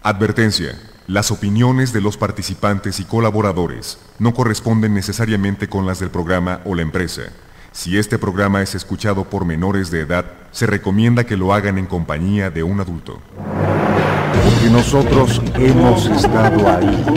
Advertencia. Las opiniones de los participantes y colaboradores no corresponden necesariamente con las del programa o la empresa. Si este programa es escuchado por menores de edad, se recomienda que lo hagan en compañía de un adulto. Porque nosotros hemos estado ahí.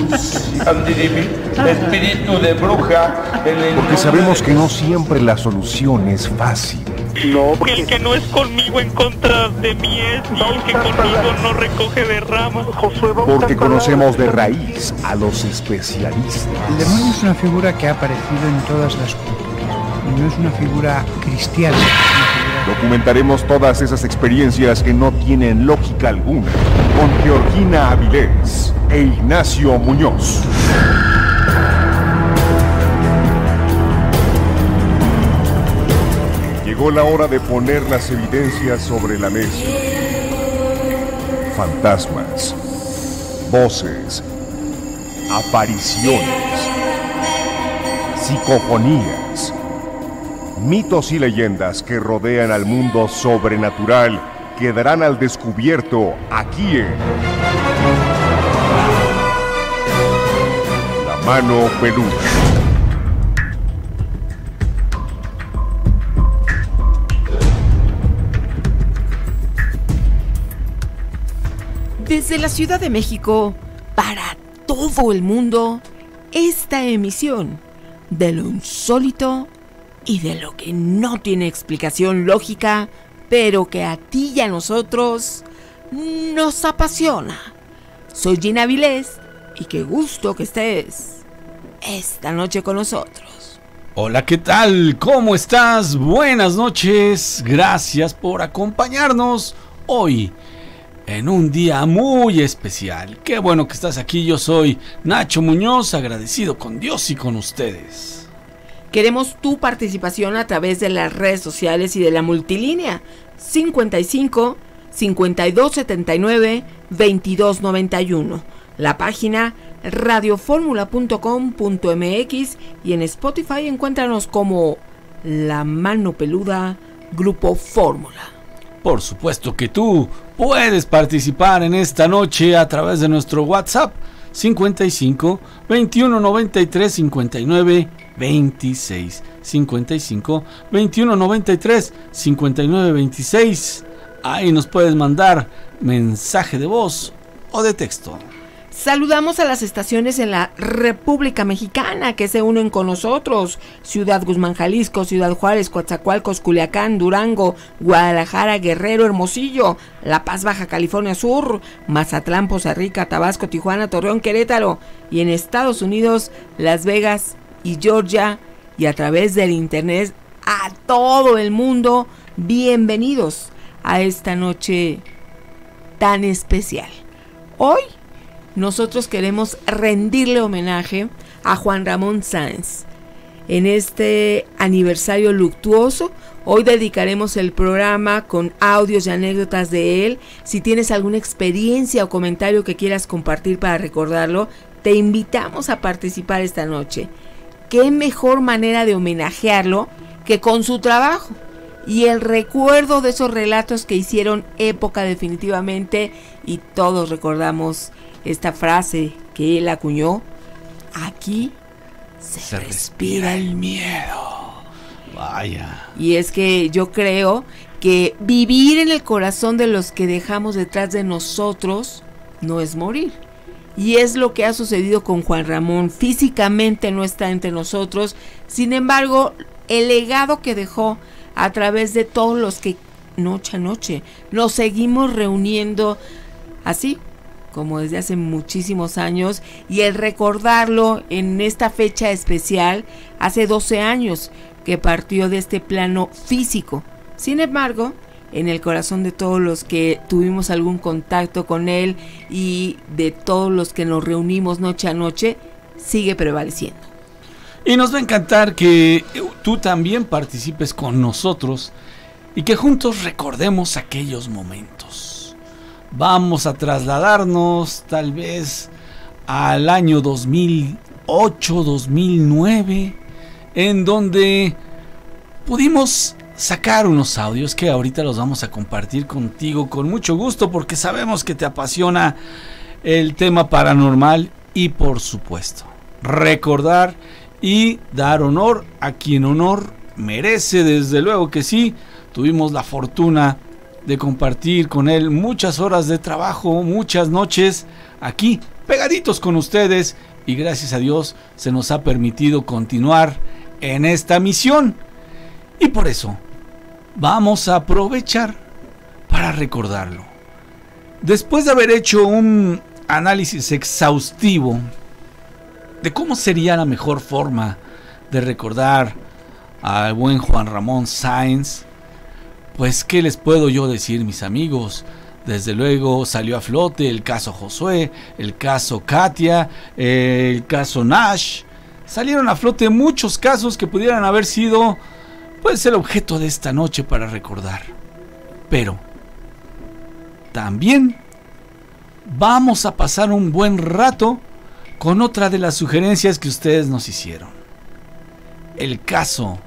Espíritu de bruja. Porque sabemos que no siempre la solución es fácil. El que no es conmigo en contra de mí es, y el que conmigo no recoge de ramas. Porque conocemos de raíz a los especialistas. El demonio es una figura que ha aparecido en todas las culturas y no es una figura cristiana. Documentaremos todas esas experiencias que no tienen lógica alguna con Georgina Avilés e Ignacio Muñoz. Llegó la hora de poner las evidencias sobre la mesa. Fantasmas, voces, apariciones, psicofonías, mitos y leyendas que rodean al mundo sobrenatural quedarán al descubierto aquí en La Mano Peluda. Desde la Ciudad de México, para todo el mundo, esta emisión de lo insólito y de lo que no tiene explicación lógica, pero que a ti y a nosotros nos apasiona. Soy Gina Avilés y qué gusto que estés esta noche con nosotros. Hola, ¿qué tal? ¿Cómo estás? Buenas noches. Gracias por acompañarnos hoy en un día muy especial. Qué bueno que estás aquí. Yo soy Nacho Muñoz, agradecido con Dios y con ustedes. Queremos tu participación a través de las redes sociales y de la multilínea 55 52 79 22 91. La página radioformula.com.mx y en Spotify encuéntranos como La Mano Peluda Grupo Fórmula. Por supuesto que tú puedes participar en esta noche a través de nuestro WhatsApp 55 21 93 59 26 55 21 93 59 26. Ahí nos puedes mandar mensaje de voz o de texto. Saludamos a las estaciones en la República Mexicana que se unen con nosotros: Ciudad Guzmán, Jalisco, Ciudad Juárez, Coatzacoalcos, Culiacán, Durango, Guadalajara, Guerrero, Hermosillo, La Paz, Baja California Sur, Mazatlán, Poza Rica, Tabasco, Tijuana, Torreón, Querétaro, y en Estados Unidos, Las Vegas y Georgia, y a través del internet a todo el mundo. Bienvenidos a esta noche tan especial. Hoy nosotros queremos rendirle homenaje a Juan Ramón Sáenz. En este aniversario luctuoso, hoy dedicaremos el programa con audios y anécdotas de él. Si tienes alguna experiencia o comentario que quieras compartir para recordarlo, te invitamos a participar esta noche. ¿Qué mejor manera de homenajearlo que con su trabajo y el recuerdo de esos relatos que hicieron época definitivamente? Y todos recordamos esta frase que él acuñó: aquí se respira el miedo. Vaya. Y es que yo creo que vivir en el corazón de los que dejamos detrás de nosotros no es morir. Y es lo que ha sucedido con Juan Ramón. Físicamente no está entre nosotros, sin embargo, el legado que dejó a través de todos los que noche a noche nos seguimos reuniendo así como desde hace muchísimos años, y el recordarlo en esta fecha especial, hace 12 años que partió de este plano físico. Sin embargo, en el corazón de todos los que tuvimos algún contacto con él y de todos los que nos reunimos noche a noche, sigue prevaleciendo. Y nos va a encantar que tú también participes con nosotros y que juntos recordemos aquellos momentos. Vamos a trasladarnos tal vez al año 2008, 2009, en donde pudimos sacar unos audios que ahorita los vamos a compartir contigo con mucho gusto, porque sabemos que te apasiona el tema paranormal y por supuesto recordar y dar honor a quien honor merece. Desde luego que sí, tuvimos la fortuna de compartir con él muchas horas de trabajo, muchas noches aquí pegaditos con ustedes, y gracias a Dios se nos ha permitido continuar en esta misión, y por eso vamos a aprovechar para recordarlo. Después de haber hecho un análisis exhaustivo de cómo sería la mejor forma de recordar al buen Juan Ramón Sáenz, pues qué les puedo yo decir, mis amigos. Desde luego salió a flote el caso Josué, el caso Katia, el caso Nash. Salieron a flote muchos casos que pudieran haber sido pues el objeto de esta noche para recordar. Pero también vamos a pasar un buen rato con otra de las sugerencias que ustedes nos hicieron. El caso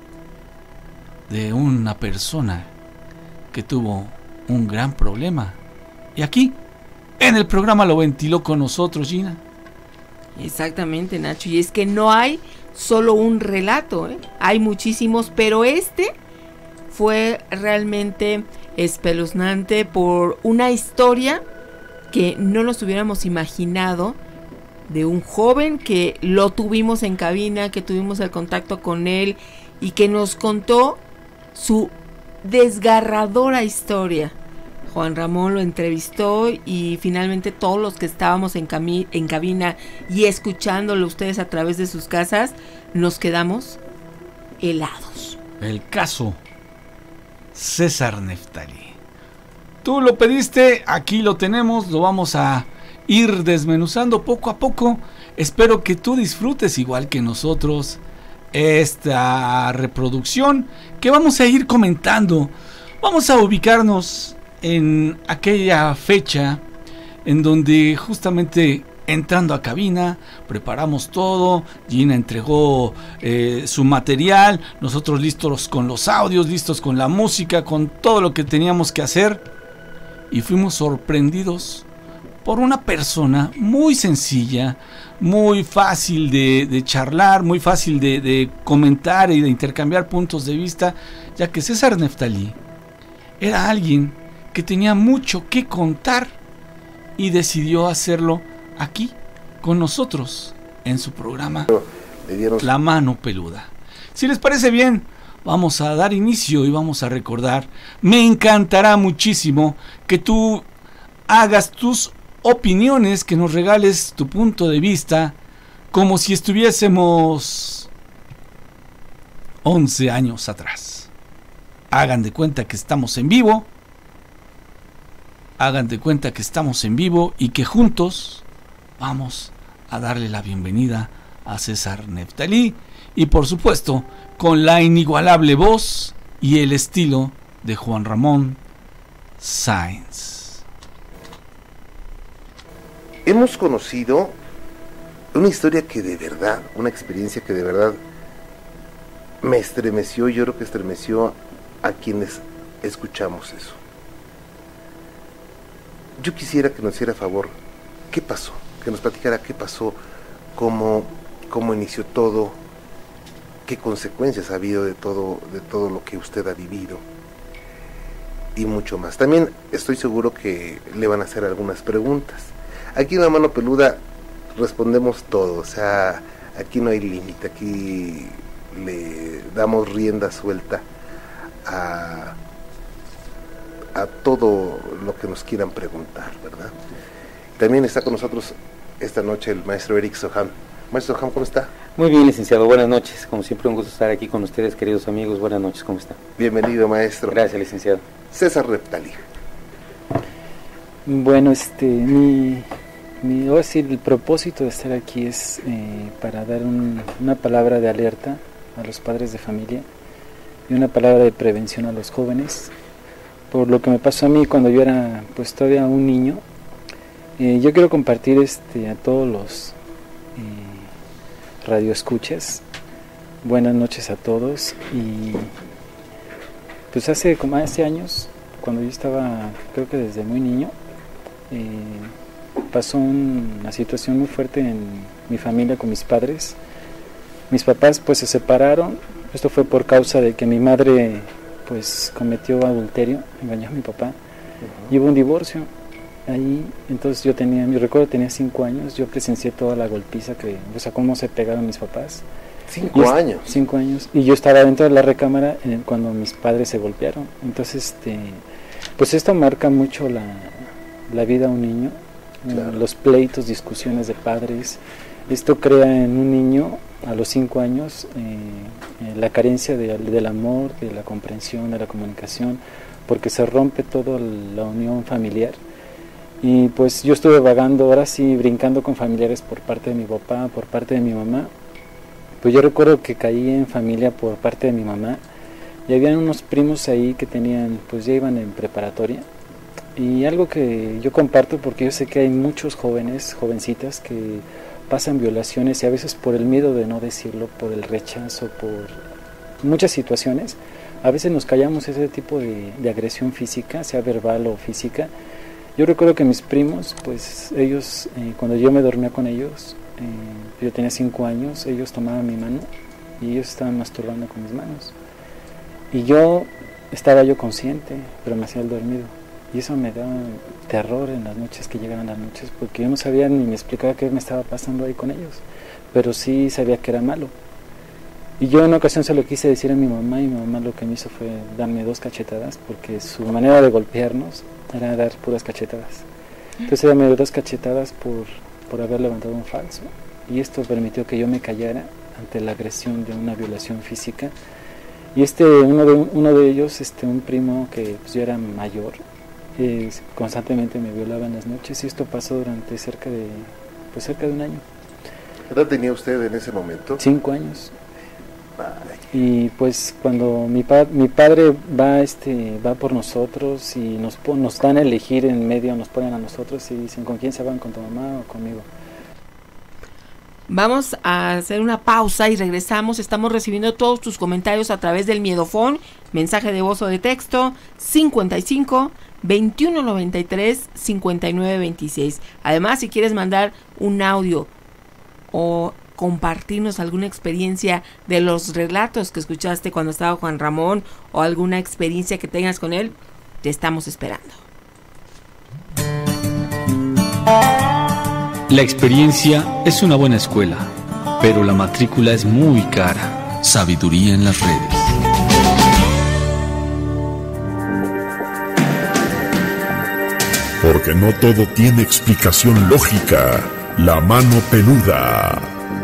de una persona que tuvo un gran problema. Y aquí, en el programa lo ventiló con nosotros, Gina. Exactamente, Nacho. Y es que no hay solo un relato, ¿eh? Hay muchísimos, pero este fue realmente espeluznante por una historia que no nos hubiéramos imaginado, de un joven que lo tuvimos en cabina, que tuvimos el contacto con él y que nos contó su desgarradora historia. Juan Ramón lo entrevistó y finalmente todos los que estábamos en cabina y escuchándolo ustedes a través de sus casas, nos quedamos helados. El caso César Neftalí. Tú lo pediste, aquí lo tenemos, lo vamos a ir desmenuzando poco a poco. Espero que tú disfrutes igual que nosotros esta reproducción que vamos a ir comentando. Vamos a ubicarnos en aquella fecha en donde justamente entrando a cabina preparamos todo. Gina entregó su material, nosotros listos con los audios, listos con la música, con todo lo que teníamos que hacer, y fuimos sorprendidos por una persona muy sencilla, muy fácil de charlar, muy fácil de comentar y de intercambiar puntos de vista, ya que César Neftalí era alguien que tenía mucho que contar y decidió hacerlo aquí con nosotros en su programa La Mano Peluda. Si les parece bien, vamos a dar inicio y vamos a recordar. Me encantará muchísimo que tú hagas tus opiniones, que nos regales tu punto de vista, como si estuviésemos 11 años atrás. Hagan de cuenta que estamos en vivo, hagan de cuenta que estamos en vivo y que juntos vamos a darle la bienvenida a César Neftalí, y por supuesto con la inigualable voz y el estilo de Juan Ramón Sáenz. Hemos conocido una historia que de verdad, una experiencia que de verdad me estremeció, yo creo que estremeció a quienes escuchamos eso. Yo quisiera que nos hiciera favor, ¿qué pasó? Que nos platicara qué pasó, cómo inició todo, qué consecuencias ha habido de todo lo que usted ha vivido y mucho más. También estoy seguro que le van a hacer algunas preguntas. Aquí en La Mano Peluda respondemos todo, o sea, aquí no hay límite, aquí le damos rienda suelta a todo lo que nos quieran preguntar, ¿verdad? También está con nosotros esta noche el maestro Eric Soham. Maestro Soham, ¿cómo está? Muy bien, licenciado, buenas noches. Como siempre, un gusto estar aquí con ustedes, queridos amigos. Buenas noches, ¿cómo está? Bienvenido, maestro. Gracias, licenciado. César Neftalí. Bueno, ahora sí, el propósito de estar aquí es para dar una palabra de alerta a los padres de familia y una palabra de prevención a los jóvenes, por lo que me pasó a mí cuando yo era pues todavía un niño. Yo quiero compartir a todos los radioescuchas. Buenas noches a todos. Y pues hace años, cuando yo estaba, creo que desde muy niño, pasó una situación muy fuerte en mi familia con mis padres. Mis papás pues se separaron. Esto fue por causa de que mi madre pues cometió adulterio, engañó a mi papá. Y hubo un divorcio ahí. Entonces yo tenía 5 años. Yo presencié toda la golpiza cómo se pegaron mis papás. 5 años. 5 años. Y yo estaba dentro de la recámara cuando mis padres se golpearon. Entonces, pues esto marca mucho la vida de un niño. Claro. Los pleitos, discusiones de padres. Esto crea en un niño a los 5 años la carencia del amor, de la comprensión, de la comunicación, porque se rompe toda la unión familiar. Y pues yo estuve vagando, ahora sí, brincando con familiares por parte de mi papá, por parte de mi mamá. Pues yo recuerdo que caí en familia por parte de mi mamá y habían unos primos ahí que tenían, pues ya iban en preparatoria. Y algo que yo comparto, porque yo sé que hay muchos jovencitas que pasan violaciones y a veces por el miedo de no decirlo, por el rechazo, por muchas situaciones, a veces nos callamos ese tipo de agresión física, sea verbal o física. Yo recuerdo que mis primos, pues ellos, cuando yo me dormía con ellos, yo tenía 5 años, ellos tomaban mi mano y ellos estaban masturbando con mis manos. Y estaba yo consciente, pero me hacía el dormido. Y eso me daba terror en las noches, que llegaban las noches, porque yo no sabía ni me explicaba qué me estaba pasando ahí con ellos, pero sí sabía que era malo. Y yo en una ocasión se lo quise decir a mi mamá, y mi mamá lo que me hizo fue darme 2 cachetadas, porque su manera de golpearnos era dar puras cachetadas. Entonces ella me dio 2 cachetadas por haber levantado un falso, y esto permitió que yo me callara ante la agresión de una violación física. Y uno de ellos, un primo que pues, yo era mayor, constantemente me violaba en las noches, y esto pasó durante cerca de un año. ¿Qué edad tenía usted en ese momento? 5 años. Y pues cuando mi padre va por nosotros y nos dan a elegir en medio, nos ponen a nosotros y dicen ¿con quién se van? ¿Con tu mamá o conmigo? Vamos a hacer una pausa y regresamos. Estamos recibiendo todos tus comentarios a través del Miedofón, mensaje de voz o de texto 55 21 93 59 26. Además, si quieres mandar un audio o compartirnos alguna experiencia de los relatos que escuchaste cuando estaba Juan Ramón, o alguna experiencia que tengas con él, te estamos esperando. La experiencia es una buena escuela, pero la matrícula es muy cara. Sabiduría en las redes. Porque no todo tiene explicación lógica. La mano peluda.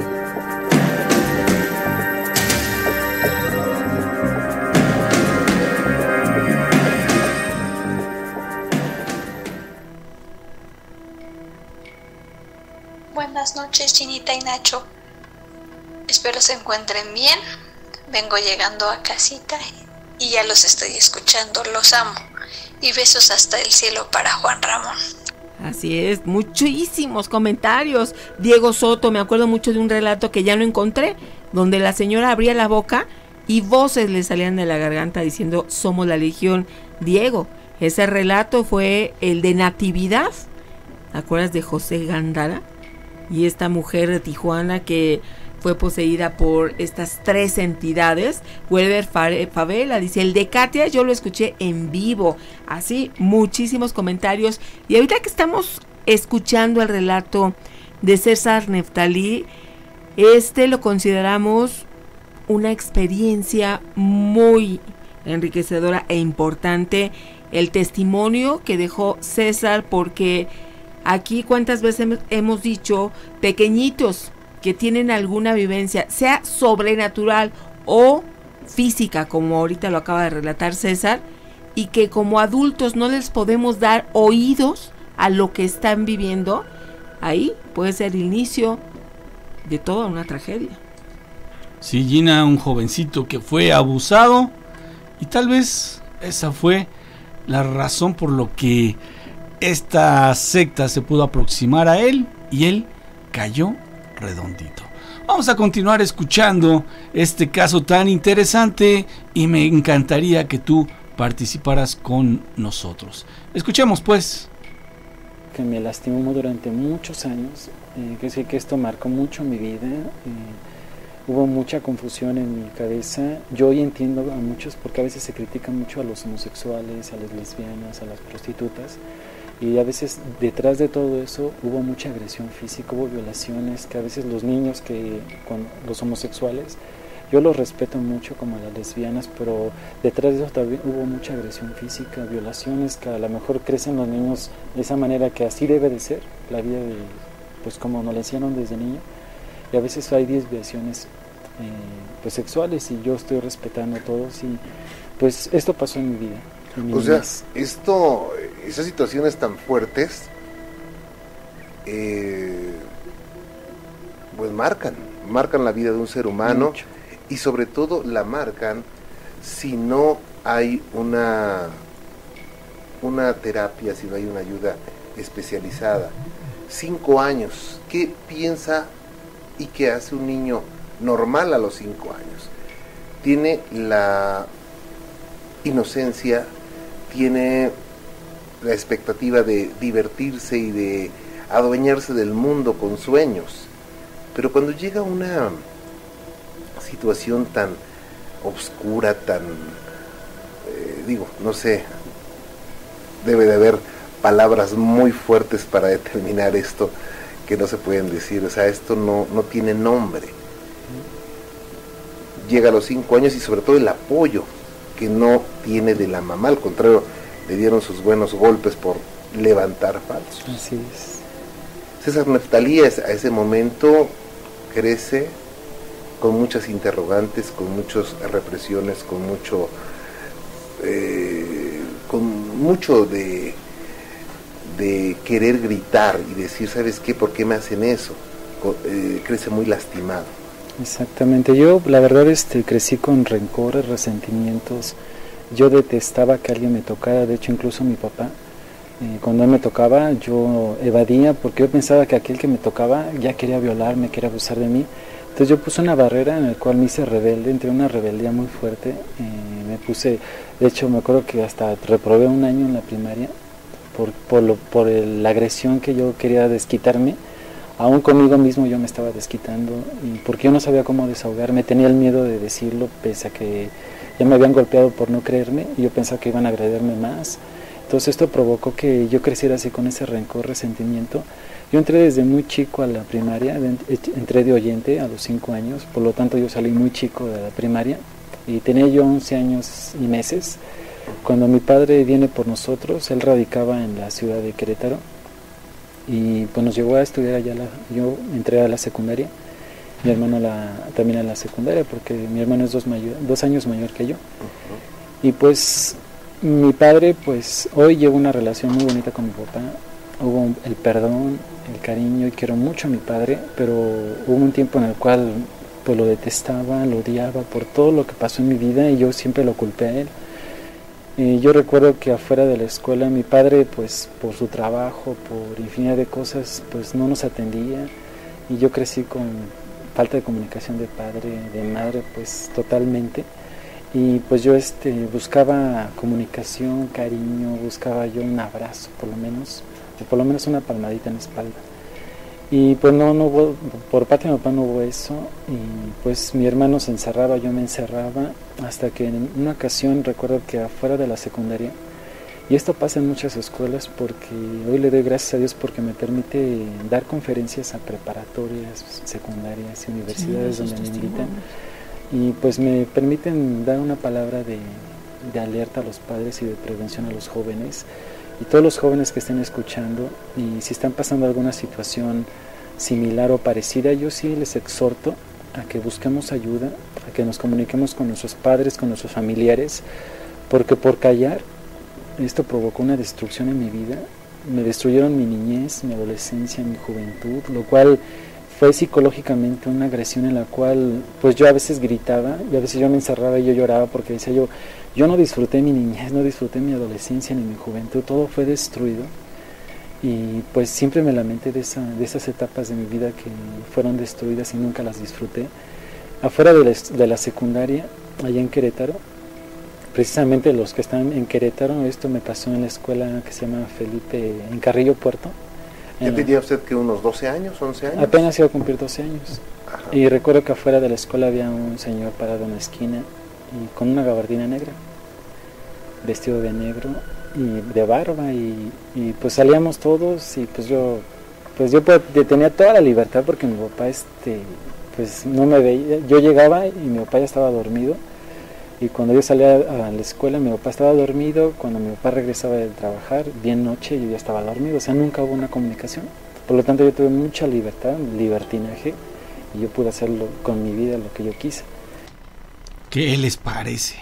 Buenas noches, Chinita y Nacho. Espero se encuentren bien. Vengo llegando a casita y ya los estoy escuchando. Los amo. Y besos hasta el cielo para Juan Ramón. Así es, muchísimos comentarios. Diego Soto, me acuerdo mucho de un relato que ya no encontré, donde la señora abría la boca y voces le salían de la garganta diciendo somos la Legión. Diego, ese relato fue el de Natividad. ¿Te acuerdas de José Gándara? Y esta mujer de Tijuana que fue poseída por estas 3 entidades. Welber Favela dice, el de Katia yo lo escuché en vivo. Así, muchísimos comentarios. Y ahorita que estamos escuchando el relato de César Neftalí, lo consideramos una experiencia muy enriquecedora e importante. El testimonio que dejó César, porque aquí cuántas veces hemos dicho, pequeñitos que tienen alguna vivencia, sea sobrenatural o física, como ahorita lo acaba de relatar César, y que como adultos no les podemos dar oídos a lo que están viviendo, ahí puede ser el inicio de toda una tragedia. Sí, Gina, un jovencito que fue abusado, y tal vez esa fue la razón por lo que esta secta se pudo aproximar a él, y él cayó redondito. Vamos a continuar escuchando este caso tan interesante y me encantaría que tú participaras con nosotros. Escuchemos pues. que me lastimó durante muchos años, que sé que esto marcó mucho mi vida. Hubo mucha confusión en mi cabeza. Yo hoy entiendo a muchos porque a veces se critica mucho a los homosexuales, a las lesbianas, a las prostitutas, y a veces detrás de todo eso hubo mucha agresión física, hubo violaciones, que a veces los niños con los homosexuales, yo los respeto mucho como a las lesbianas, pero detrás de eso también hubo mucha agresión física, violaciones, que a lo mejor crecen los niños de esa manera, que así debe de ser la vida, pues como nos la enseñaron desde niño. Y a veces hay desviaciones pues sexuales, y yo estoy respetando a todos, y pues esto pasó en mi vida. O sea, esas situaciones tan fuertes pues marcan la vida de un ser humano. Mucho. Y sobre todo la marcan si no hay una terapia, si no hay una ayuda especializada. 5 años, ¿qué piensa y qué hace un niño normal a los 5 años? Tiene la inocencia, tiene la expectativa de divertirse y de adueñarse del mundo con sueños, pero cuando llega una situación tan obscura, tan no sé, debe de haber palabras muy fuertes para determinar esto que no se pueden decir, o sea, esto no tiene nombre. Llega a los 5 años y sobre todo el apoyo que no tiene de la mamá, al contrario, le dieron sus buenos golpes por levantar falsos. Así es. César Neftalí a ese momento crece con muchas interrogantes, con muchas represiones, con mucho de querer gritar y decir, ¿sabes qué? ¿Por qué me hacen eso? Crece muy lastimado. Exactamente, yo la verdad crecí con rencores, resentimientos. Yo detestaba que alguien me tocara, de hecho incluso mi papá, cuando él me tocaba yo evadía porque yo pensaba que aquel que me tocaba ya quería violarme, quería abusar de mí. Entonces yo puse una barrera en la cual me hice rebelde, entré en una rebeldía muy fuerte, de hecho me acuerdo que hasta reprobé 1 año en la primaria por la agresión que yo quería desquitarme. Aún conmigo mismo yo me estaba desquitando, y porque yo no sabía cómo desahogarme, tenía el miedo de decirlo, pese a que ya me habían golpeado por no creerme, y yo pensaba que iban a agredirme más. Entonces esto provocó que yo creciera así con ese rencor, resentimiento. Yo entré desde muy chico a la primaria, entré de oyente a los 5 años, por lo tanto yo salí muy chico de la primaria, y tenía yo 11 años y meses, cuando mi padre viene por nosotros. Él radicaba en la ciudad de Querétaro, y pues nos llevó a estudiar allá. Yo entré a la secundaria, mi hermano también a la secundaria, porque mi hermano es 2 años mayor que yo. Y pues mi padre, pues hoy llevo una relación muy bonita con mi papá. Hubo el perdón, el cariño, y quiero mucho a mi padre, pero hubo un tiempo en el cual pues lo detestaba, lo odiaba por todo lo que pasó en mi vida, y yo siempre lo culpé a él. Yo recuerdo que afuera de la escuela mi padre, pues por su trabajo, por infinidad de cosas, pues no nos atendía, y yo crecí con falta de comunicación de padre, de madre, pues totalmente. Y pues yo buscaba comunicación, cariño, buscaba yo un abrazo por lo menos una palmadita en la espalda. Y pues no hubo, por parte de mi papá no hubo eso, y pues mi hermano se encerraba, yo me encerraba, hasta que en una ocasión recuerdo que afuera de la secundaria, y esto pasa en muchas escuelas, porque hoy le doy gracias a Dios porque me permite dar conferencias a preparatorias, secundarias y universidades donde me invitan, y pues me permiten dar una palabra de alerta a los padres y de prevención a los jóvenes. Y todos los jóvenes que estén escuchando, y si están pasando alguna situación similar o parecida, yo sí les exhorto a que busquemos ayuda, a que nos comuniquemos con nuestros padres, con nuestros familiares, porque por callar, esto provocó una destrucción en mi vida. Me destruyeron mi niñez, mi adolescencia, mi juventud, lo cual fue psicológicamente una agresión en la cual pues yo a veces gritaba, y a veces yo me encerraba y yo lloraba, porque decía yo no disfruté mi niñez, no disfruté mi adolescencia ni mi juventud, todo fue destruido. Y pues siempre me lamenté de esas etapas de mi vida que fueron destruidas y nunca las disfruté. Afuera de la secundaria, allá en Querétaro, precisamente los que están en Querétaro, esto me pasó en la escuela que se llama Felipe, en Carrillo Puerto. ¿Ya tenía usted que unos 12 años, 11 años? Apenas iba a cumplir 12 años. Ajá. Y recuerdo que afuera de la escuela había un señor parado en la esquina y con una gabardina negra, vestido de negro y de barba, y pues salíamos todos, y pues yo tenía toda la libertad porque mi papá pues no me veía. Yo llegaba y mi papá ya estaba dormido, y cuando yo salía a la escuela mi papá estaba dormido, cuando mi papá regresaba de trabajar bien noche yo ya estaba dormido, o sea, nunca hubo una comunicación. Por lo tanto yo tuve mucha libertad, libertinaje, y yo pude hacerlo con mi vida lo que yo quise. ¿Qué les parece?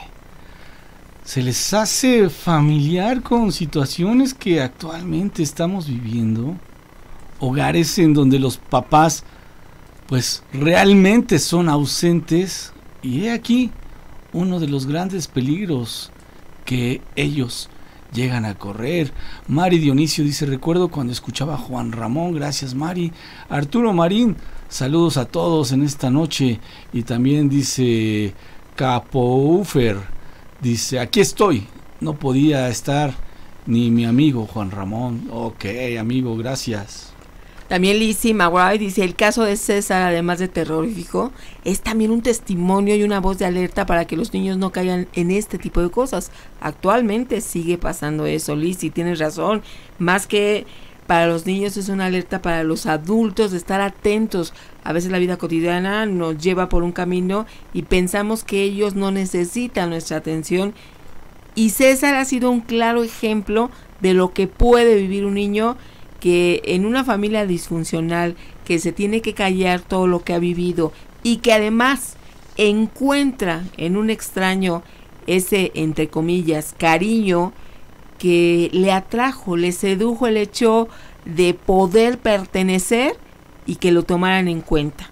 ¿Se les hace familiar con situaciones que actualmente estamos viviendo? Hogares en donde los papás pues realmente son ausentes, y he aquí uno de los grandes peligros que ellos llegan a correr. Mari Dionisio dice: recuerdo cuando escuchaba a Juan Ramón. Gracias, Mari. Arturo Marín, saludos a todos en esta noche. Y también dice Capoufer, dice: aquí estoy, no podía estar ni mi amigo Juan Ramón. Ok, amigo, gracias. También Lizzie Maguire dice: el caso de César, además de terrorífico, es también un testimonio y una voz de alerta para que los niños no caigan en este tipo de cosas. Actualmente sigue pasando eso, Lizzie, tienes razón. Más que para los niños, es una alerta para los adultos de estar atentos. A veces la vida cotidiana nos lleva por un camino y pensamos que ellos no necesitan nuestra atención. Y César ha sido un claro ejemplo de lo que puede vivir un niño que en una familia disfuncional, que se tiene que callar todo lo que ha vivido y que además encuentra en un extraño ese, entre comillas, cariño que le atrajo, le sedujo el hecho de poder pertenecer y que lo tomaran en cuenta.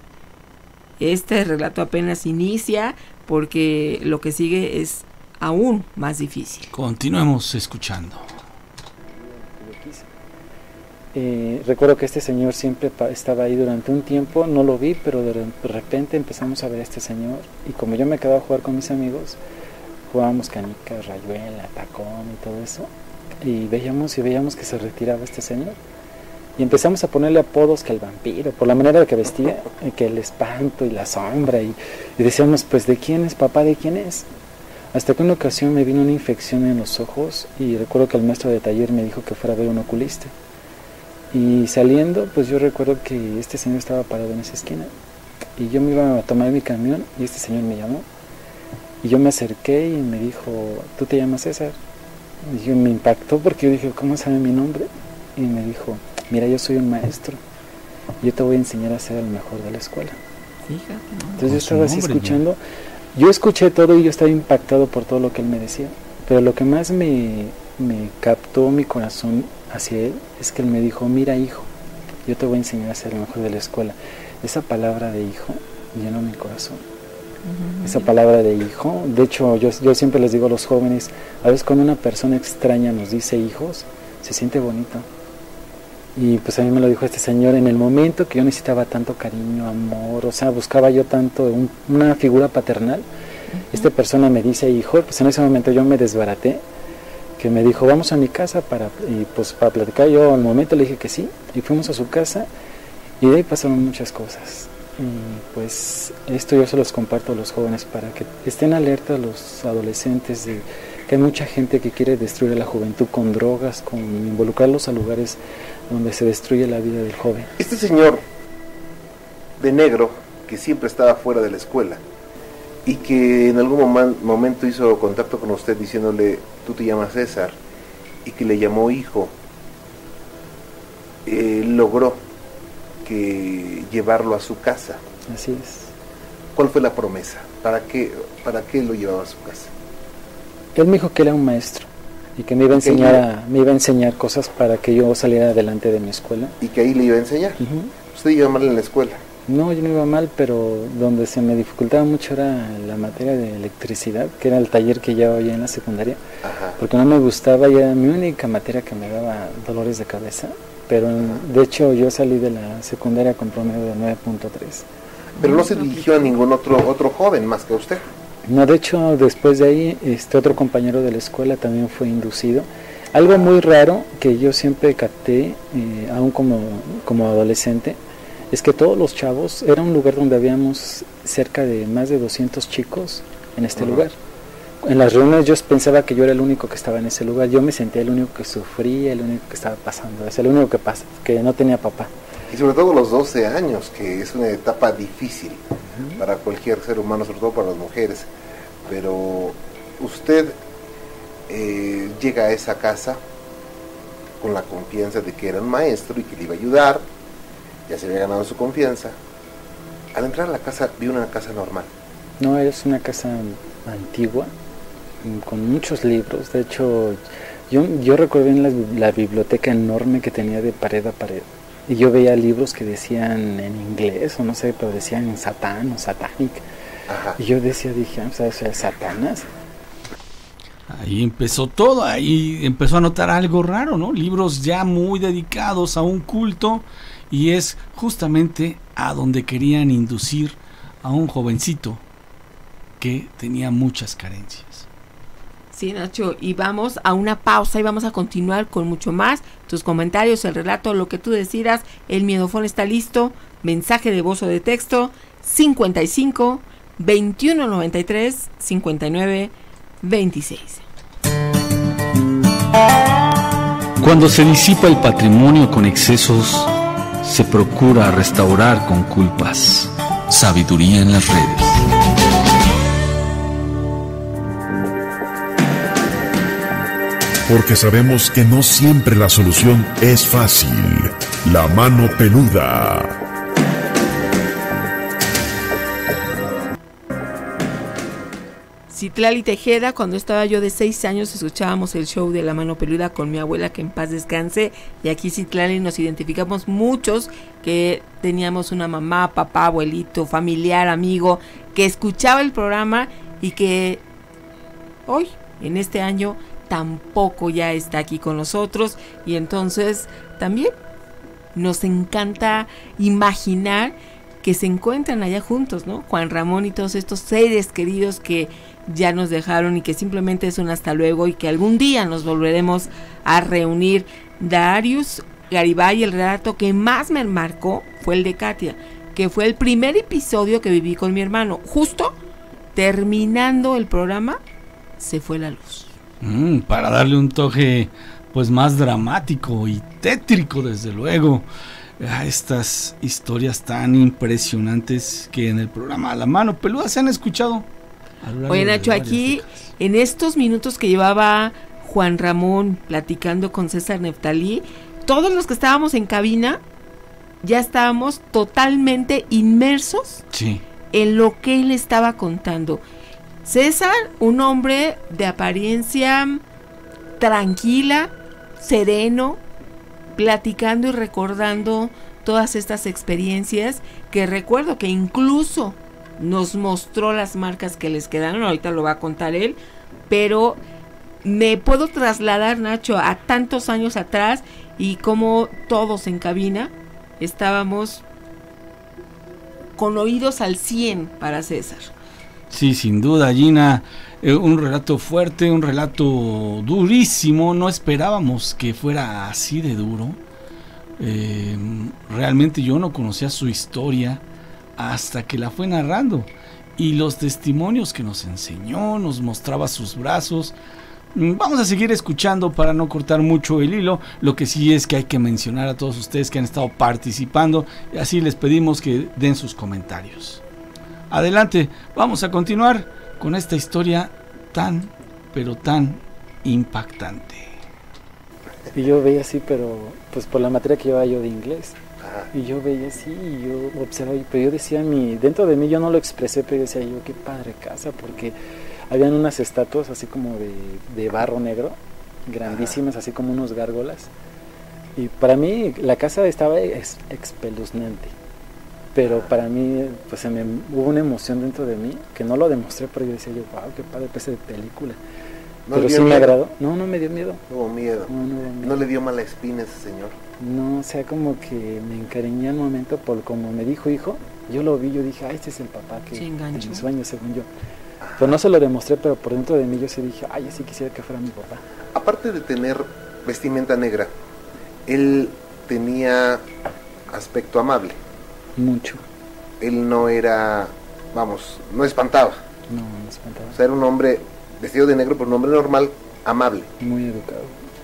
Este relato apenas inicia, porque lo que sigue es aún más difícil. Continuemos escuchando. Recuerdo que este señor siempre estaba ahí durante un tiempo, no lo vi, pero de repente empezamos a ver a este señor, y como yo me quedaba a jugar con mis amigos, jugábamos canicas, rayuela, tacón y todo eso, y veíamos que se retiraba este señor, y empezamos a ponerle apodos, que el vampiro, por la manera de que vestía, que el espanto y la sombra, y decíamos, pues, ¿de quién es, papá? ¿De quién es? Hasta que una ocasión me vino una infección en los ojos, y recuerdo que el maestro de taller me dijo que fuera a ver un oculista. Y saliendo, pues yo recuerdo que este señor estaba parado en esa esquina, y yo me iba a tomar mi camión y este señor me llamó, y yo me acerqué y me dijo: ¿tú te llamas César? Y yo me impactó porque yo dije: ¿cómo sabe mi nombre? Y me dijo: mira, yo soy un maestro, yo te voy a enseñar a ser el mejor de la escuela. Fíjate, ¿no? Entonces yo estaba así escuchando, yo escuché todo y yo estaba impactado por todo lo que él me decía, pero lo que más me captó mi corazón hacia él es que él me dijo: mira, hijo, yo te voy a enseñar a ser el mejor de la escuela. Esa palabra de hijo llenó mi corazón. Esa palabra de hijo, de hecho yo siempre les digo a los jóvenes, a veces cuando una persona extraña nos dice hijos, se siente bonito. Y pues a mí me lo dijo este señor en el momento que yo necesitaba tanto cariño, amor, o sea, buscaba yo tanto una figura paternal. Esta persona me dice hijo, pues en ese momento yo me desbaraté, que me dijo: vamos a mi casa para platicar. Yo al momento le dije que sí, y fuimos a su casa, y de ahí pasaron muchas cosas. Y pues esto yo se los comparto a los jóvenes para que estén alertas, los adolescentes, de que hay mucha gente que quiere destruir a la juventud con drogas, con involucrarlos a lugares donde se destruye la vida del joven. Este señor de negro, que siempre estaba fuera de la escuela y que en algún momento hizo contacto con usted diciéndole: tú te llamas César, y que le llamó hijo, logró llevarlo a su casa. Así es. ¿Cuál fue la promesa? ¿Para qué lo llevaba a su casa? Él me dijo que era un maestro y que me iba a enseñar cosas para que yo saliera adelante de mi escuela. ¿Y que ahí le iba a enseñar? ¿Usted iba mal en la escuela? No, yo no iba mal, pero donde se me dificultaba mucho era la materia de electricidad, que era el taller que llevaba yo en la secundaria. Ajá. Porque no me gustaba, ya era mi única materia que me daba dolores de cabeza, pero de hecho yo salí de la secundaria con promedio de 9.3. Pero no se dirigió a ningún otro joven más que a usted. No, de hecho, después de ahí, otro compañero de la escuela también fue inducido. Algo muy raro que yo siempre capté, aún como adolescente, es que todos los chavos, era un lugar donde habíamos cerca de más de 200 chicos en este lugar. En las reuniones yo pensaba que yo era el único que estaba en ese lugar. Yo me sentía el único que sufría, el único que estaba pasando, es el único que no tenía papá. Y sobre todo los 12 años, que es una etapa difícil para cualquier ser humano, sobre todo para las mujeres. Pero usted llega a esa casa con la confianza de que era un maestro y que le iba a ayudar, ya se había ganado su confianza. Al entrar a la casa, vio una casa normal. No, es una casa antigua, con muchos libros. De hecho, yo recuerdo bien la biblioteca enorme que tenía de pared a pared. Y yo veía libros que decían en inglés, o no sé, pero decían Satán o Satanic. Ajá. Y yo dije, ¿sabes? Satanás. Ahí empezó todo, ahí empezó a notar algo raro, ¿no? Libros ya muy dedicados a un culto, y es justamente a donde querían inducir a un jovencito que tenía muchas carencias. Sí, Nacho, y vamos a una pausa y vamos a continuar con mucho más. Tus comentarios, el relato, lo que tú decidas. El miedofón está listo. Mensaje de voz o de texto 55 21 93 59 26. Cuando se disipa el patrimonio con excesos, se procura restaurar con culpas. Sabiduría en las redes. Porque sabemos que no siempre la solución es fácil. La mano peluda. Citlali Tejeda, cuando estaba yo de 6 años escuchábamos el show de La Mano Peluda con mi abuela, que en paz descanse, y aquí Citlali nos identificamos muchos que teníamos una mamá, papá, abuelito, familiar, amigo, que escuchaba el programa y que hoy, en este año, tampoco ya está aquí con nosotros, y entonces también nos encanta imaginar que se encuentran allá juntos, ¿no? Juan Ramón y todos estos seres queridos que ya nos dejaron y que simplemente es un hasta luego y que algún día nos volveremos a reunir. Darius Garibay, el relato que más me marcó fue el de Katia, que fue el primer episodio que viví con mi hermano. Justo terminando el programa, se fue la luz. Para darle un toque pues más dramático y tétrico, desde luego, a estas historias tan impresionantes que en el programa La Mano Peluda se han escuchado. Oye, Nacho, aquí en estos minutos que llevaba Juan Ramón platicando con César Neftalí, todos los que estábamos en cabina ya estábamos totalmente inmersos en lo que él estaba contando. César, un hombre de apariencia tranquila, sereno, platicando y recordando todas estas experiencias, que recuerdo que incluso nos mostró las marcas que les quedaron, ahorita lo va a contar él, pero me puedo trasladar, Nacho, a tantos años atrás y como todos en cabina estábamos con oídos al 100 para César. Sí, sin duda, Gina, un relato fuerte, un relato durísimo. No esperábamos que fuera así de duro. Realmente yo no conocía su historia hasta que la fue narrando, y los testimonios que nos enseñó, nos mostraba sus brazos. Vamos a seguir escuchando para no cortar mucho el hilo. Lo que sí es que hay que mencionar a todos ustedes que han estado participando, y así les pedimos que den sus comentarios. Adelante, vamos a continuar con esta historia tan, pero tan impactante. Y yo veía así, pero pues por la materia que llevaba yo de inglés. Y yo veía así, y yo observaba, pero yo decía, dentro de mí yo no lo expresé, pero yo decía yo, qué padre casa, porque habían unas estatuas así como de barro negro, grandísimas, así como unos gárgolas. Y para mí la casa estaba espeluznante. Pero para mí, pues hubo una emoción dentro de mí, que no lo demostré, pero yo decía yo, wow, qué padre, parece de película. Pero sí me agradó. No me dio miedo. No hubo miedo. No le dio mala espina a ese señor. No, o sea, como que me encariñé al momento por como me dijo hijo. Yo lo vi, yo dije, este es el papá que en mis sueños, según yo. Pero no se lo demostré, pero por dentro de mí yo sí dije, ay, así quisiera que fuera mi papá. Aparte de tener vestimenta negra, él tenía aspecto amable. Mucho. Él no era, vamos, no espantaba. No espantaba. O sea, era un hombre vestido de negro, pero un hombre normal, amable. Muy educado.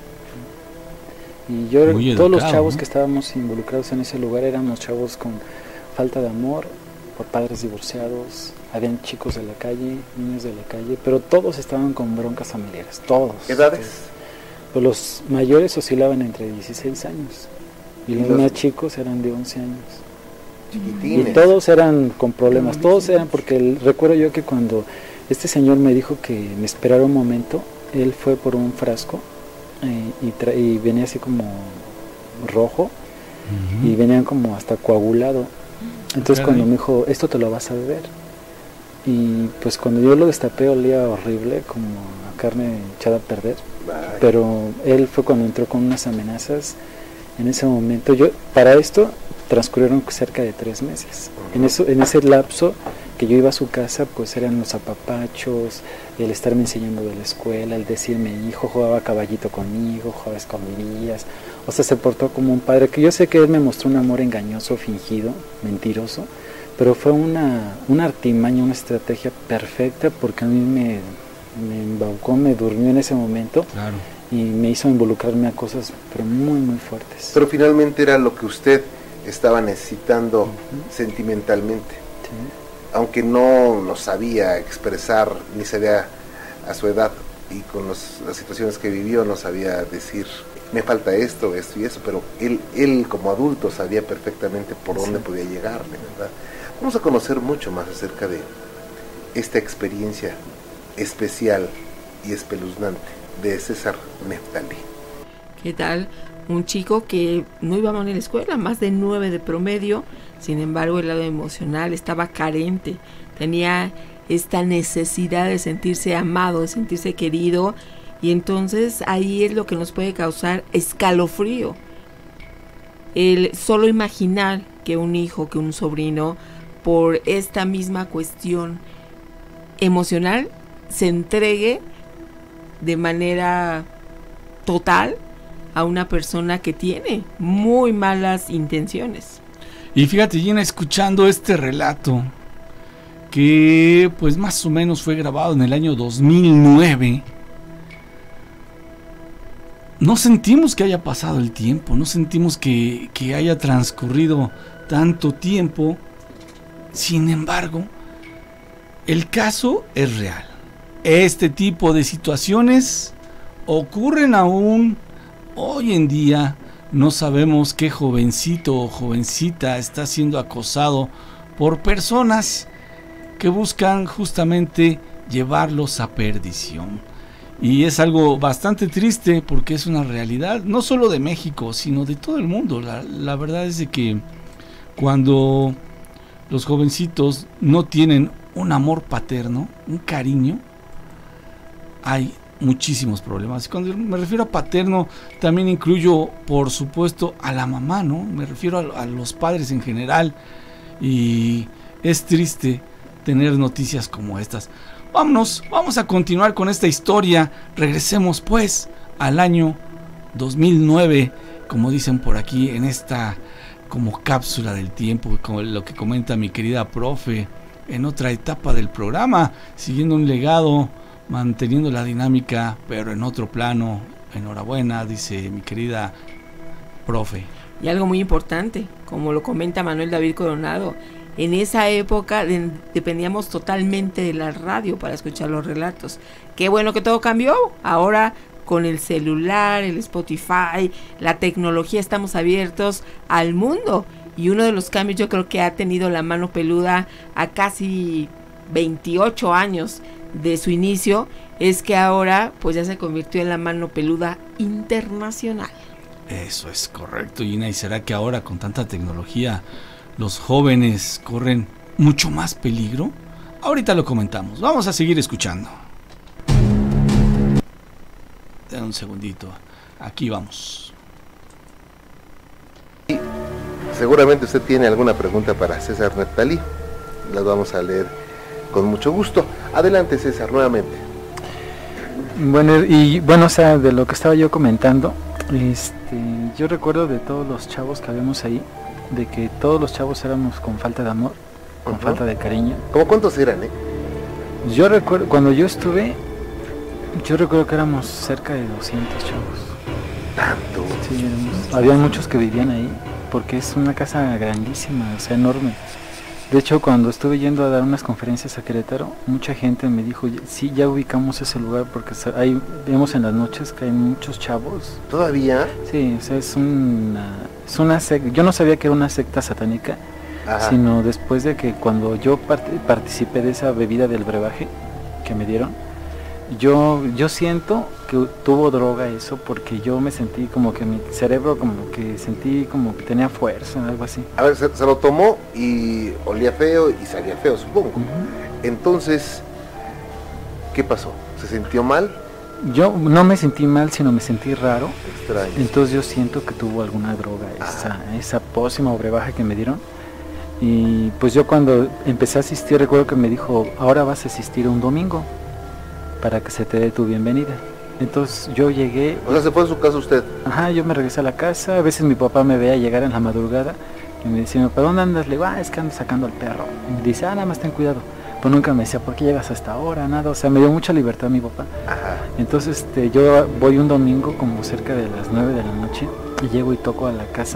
Y yo, Muy todos educado, los chavos ¿no? que estábamos involucrados en ese lugar éramos chavos con falta de amor, por padres divorciados, habían chicos de la calle, niños de la calle, pero todos estaban con broncas familiares, todos. ¿Edades? Pues los mayores oscilaban entre 16 años y los más chicos eran de 11 años. Chiquitines. Y todos eran con problemas, todos eran, porque recuerdo yo que cuando este señor me dijo que me esperara un momento, él fue por un frasco y venía así como rojo y venían como hasta coagulado. Entonces cuando me dijo, esto te lo vas a beber. Y pues cuando yo lo destapé olía horrible, como a carne echada a perder. Vaya. Pero él fue cuando entró con unas amenazas. En ese momento, para esto transcurrieron cerca de 3 meses. En ese lapso que yo iba a su casa, pues eran los apapachos, el estarme enseñando de la escuela, el decirme, hijo, jugaba caballito conmigo, jugaba escondidillas. O sea, se portó como un padre, que yo sé que él me mostró un amor engañoso, fingido, mentiroso, pero fue una artimaña, una estrategia perfecta, porque a mí me embaucó, me durmió en ese momento. Claro. Y me hizo involucrarme a cosas pero muy muy fuertes. Pero finalmente era lo que usted estaba necesitando sentimentalmente. Sí. Aunque no sabía expresar, ni sabía a su edad y con las situaciones que vivió, no sabía decir, me falta esto y eso, pero él como adulto sabía perfectamente por dónde podía llegarle, ¿verdad? Vamos a conocer mucho más acerca de esta experiencia especial y espeluznante de César Neftalí. ¿Qué tal? Un chico que no iba mal en la escuela, más de 9 de promedio, sin embargo el lado emocional estaba carente, tenía esta necesidad de sentirse amado, de sentirse querido, y entonces ahí es lo que nos puede causar escalofrío. El solo imaginar que un hijo, que un sobrino, por esta misma cuestión emocional, se entregue de manera total a una persona que tiene muy malas intenciones. Y fíjate, Gina, escuchando este relato, que pues más o menos fue grabado en el año 2009, no sentimos que haya pasado el tiempo, no sentimos que haya transcurrido tanto tiempo. Sin embargo, el caso es real. Este tipo de situaciones ocurren aún hoy en día. No sabemos qué jovencito o jovencita está siendo acosado por personas que buscan justamente llevarlos a perdición. Y es algo bastante triste porque es una realidad, no solo de México, sino de todo el mundo. La verdad es de que cuando los jovencitos no tienen un amor paterno, un cariño, hay muchísimos problemas. Y cuando me refiero a paterno, también incluyo, por supuesto, a la mamá, ¿no? Me refiero a los padres en general. Y es triste tener noticias como estas. Vamos a continuar con esta historia. Regresemos pues al año 2009, como dicen por aquí, en esta como cápsula del tiempo, como lo que comenta mi querida profe, en otra etapa del programa, siguiendo un legado, manteniendo la dinámica, pero en otro plano. Enhorabuena, dice mi querida profe. Y algo muy importante, como lo comenta Manuel David Coronado, en esa época dependíamos totalmente de la radio para escuchar los relatos. Qué bueno que todo cambió. Ahora con el celular, el Spotify, la tecnología, estamos abiertos al mundo. Y uno de los cambios yo creo que ha tenido La Mano Peluda a casi 28 años de su inicio, es que ahora pues ya se convirtió en La Mano Peluda internacional. Eso es correcto, Gina. ¿Y será que ahora con tanta tecnología los jóvenes corren mucho más peligro? Ahorita lo comentamos. Vamos a seguir escuchando. Den un segundito. Aquí vamos. Seguramente usted tiene alguna pregunta para César Neftalí. Las vamos a leer con mucho gusto. Adelante, César, nuevamente. Bueno, o sea, de lo que estaba yo comentando, yo recuerdo de todos los chavos que habíamos ahí, de que todos los chavos éramos con falta de amor, con falta de cariño. ¿Cómo cuántos eran, Yo recuerdo, cuando yo estuve, yo recuerdo que éramos cerca de 200 chavos. ¿Tanto? Sí, había muchos que vivían ahí, porque es una casa grandísima, o sea, enorme. De hecho, cuando estuve yendo a dar unas conferencias a Querétaro, mucha gente me dijo, sí, ya ubicamos ese lugar, porque ahí vemos en las noches que hay muchos chavos. ¿Todavía? Sí, o sea, es una secta. Yo no sabía que era una secta satánica, sino después de que cuando yo participé de esa bebida del brebaje que me dieron, yo siento que tuvo droga eso, porque yo me sentí como que mi cerebro como que sentí como que tenía fuerza, algo así. A ver, se lo tomó y olía feo y salía feo, supongo. Entonces, ¿qué pasó? ¿Se sintió mal? Yo no me sentí mal, sino me sentí raro. Extraño. Entonces yo siento que tuvo alguna droga esa pócima o brebaje que me dieron. Y pues yo cuando empecé a asistir, recuerdo que me dijo, ahora vas a asistir un domingo para que se te dé tu bienvenida. Entonces yo llegué. O sea, ¿se fue a su casa usted? Ajá, yo me regresé a la casa. A veces mi papá me veía llegar en la madrugada y me decía, ¿para dónde andas? Le digo, es que ando sacando al perro. Y me dice, nada más ten cuidado. Pues nunca me decía, ¿por qué llegas hasta ahora? Nada, o sea, me dio mucha libertad mi papá. Ajá. Entonces yo voy un domingo como cerca de las 9 de la noche y llego y toco a la casa.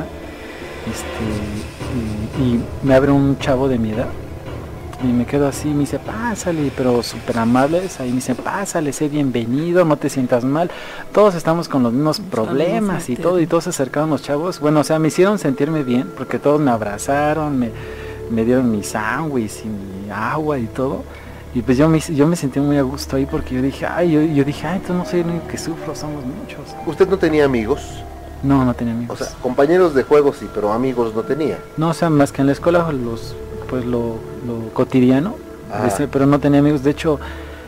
Y me abre un chavo de mi edad. Y me quedo así, me dice, pásale, pero súper amables, ahí me dicen, pásale, sé bienvenido, no te sientas mal, todos estamos con los mismos problemas y todos se acercaron los chavos, bueno, o sea, me hicieron sentirme bien, porque todos me abrazaron, me dieron mi sándwich y mi agua y todo, y pues yo me sentí muy a gusto ahí, porque yo dije, entonces no soy el único que sufro, somos muchos. ¿Usted no tenía amigos? No, no tenía amigos. O sea, compañeros de juego sí, pero amigos no tenía. No, o sea, más que en la escuela lo cotidiano, pero no tenía amigos. De hecho,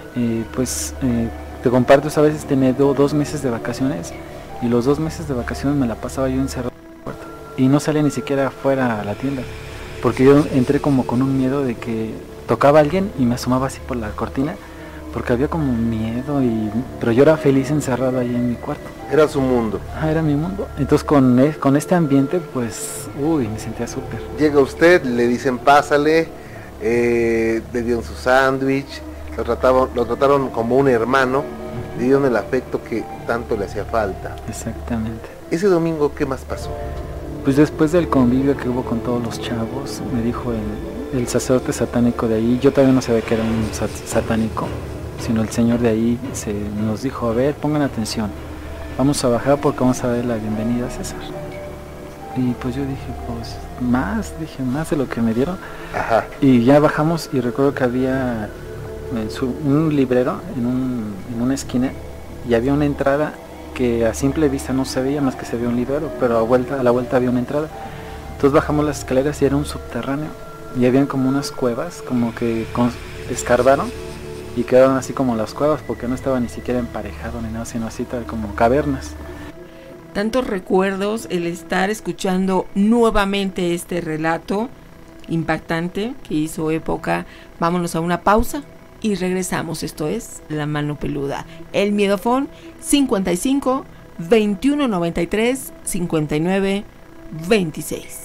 te comparto, a veces tenía 2 meses de vacaciones y los 2 meses de vacaciones me la pasaba yo encerrado en el cuarto y no salía ni siquiera afuera a la tienda, porque yo entré como con un miedo de que tocaba a alguien y me asomaba así por la cortina, porque había como miedo, pero yo era feliz encerrado ahí en mi cuarto. Era su mundo. Era mi mundo. Entonces con este ambiente, pues, me sentía súper. Llega usted, le dicen pásale, le dieron su sándwich, lo trataron como un hermano, le dieron el afecto que tanto le hacía falta. Exactamente. Ese domingo, ¿qué más pasó? Pues después del convivio que hubo con todos los chavos, me dijo el sacerdote satánico de ahí, yo todavía no sabía que era un satánico, sino el señor de ahí nos dijo, a ver, pongan atención, vamos a bajar porque vamos a dar la bienvenida a César. Y pues yo dije, más de lo que me dieron. Ajá. Y ya bajamos y recuerdo que había un librero en una esquina y había una entrada que a simple vista no se veía más que se veía un librero, pero a la vuelta había una entrada. Entonces bajamos las escaleras y era un subterráneo y habían como unas cuevas, como que escarbaron y quedaron así como las cuevas, porque no estaba ni siquiera emparejado ni nada, sino así tal como cavernas. Tantos recuerdos, el estar escuchando nuevamente este relato impactante que hizo época. Vámonos a una pausa y regresamos. Esto es La Mano Peluda. El Miedofón 55 21 93 59 26.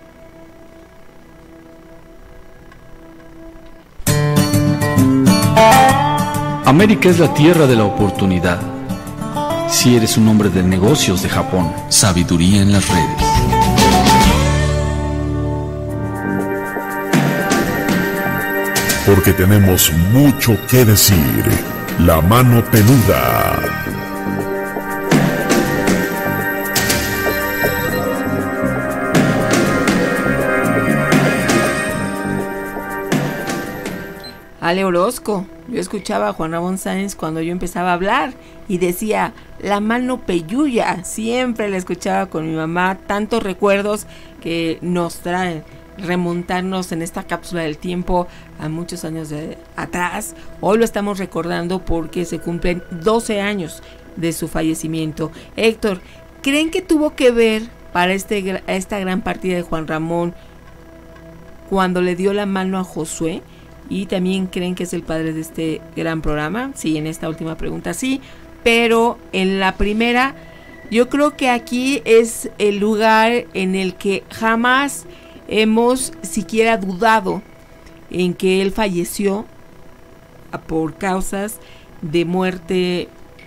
América es la tierra de la oportunidad. Si eres un hombre de negocios de Japón, sabiduría en las redes. Porque tenemos mucho que decir. La Mano Peluda. Ale Orozco, yo escuchaba a Juan Ramón Sáenz cuando yo empezaba a hablar y decía, la mano peyuya, siempre la escuchaba con mi mamá, tantos recuerdos que nos traen, remontarnos en esta cápsula del tiempo a muchos años atrás. Hoy lo estamos recordando porque se cumplen 12 años de su fallecimiento. Héctor, ¿creen que tuvo que ver para esta gran partida de Juan Ramón cuando le dio la mano a Josué? y también creen que es el padre de este gran programa. Sí, en esta última pregunta sí, pero en la primera yo creo que aquí es el lugar en el que jamás hemos siquiera dudado en que él falleció por causas de muerte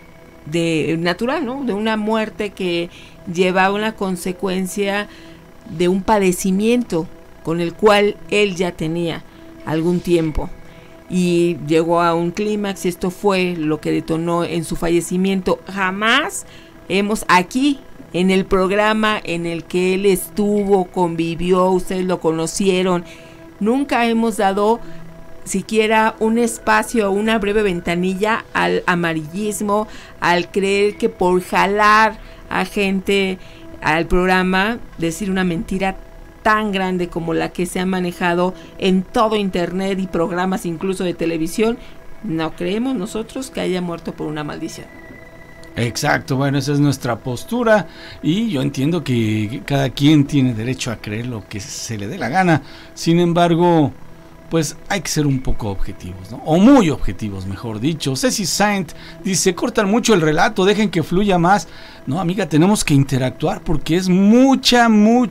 natural, ¿no? De una muerte que llevaba una consecuencia de un padecimiento con el cual él ya tenía algún tiempo y llegó a un clímax, y esto fue lo que detonó en su fallecimiento. Jamás hemos aquí en el programa en el que él estuvo, convivió, ustedes lo conocieron, nunca hemos dado siquiera un espacio, una breve ventanilla al amarillismo, al creer que por jalar a gente al programa, decir una mentira tan grande como la que se ha manejado en todo internet y programas incluso de televisión. No creemos nosotros que haya muerto por una maldición. Exacto, bueno, esa es nuestra postura y yo entiendo que cada quien tiene derecho a creer lo que se le dé la gana. Sin embargo, pues hay que ser un poco objetivos, ¿no? O muy objetivos, mejor dicho. Ceci Saint dice, cortan mucho el relato, dejen que fluya más. No, amiga, tenemos que interactuar porque es mucha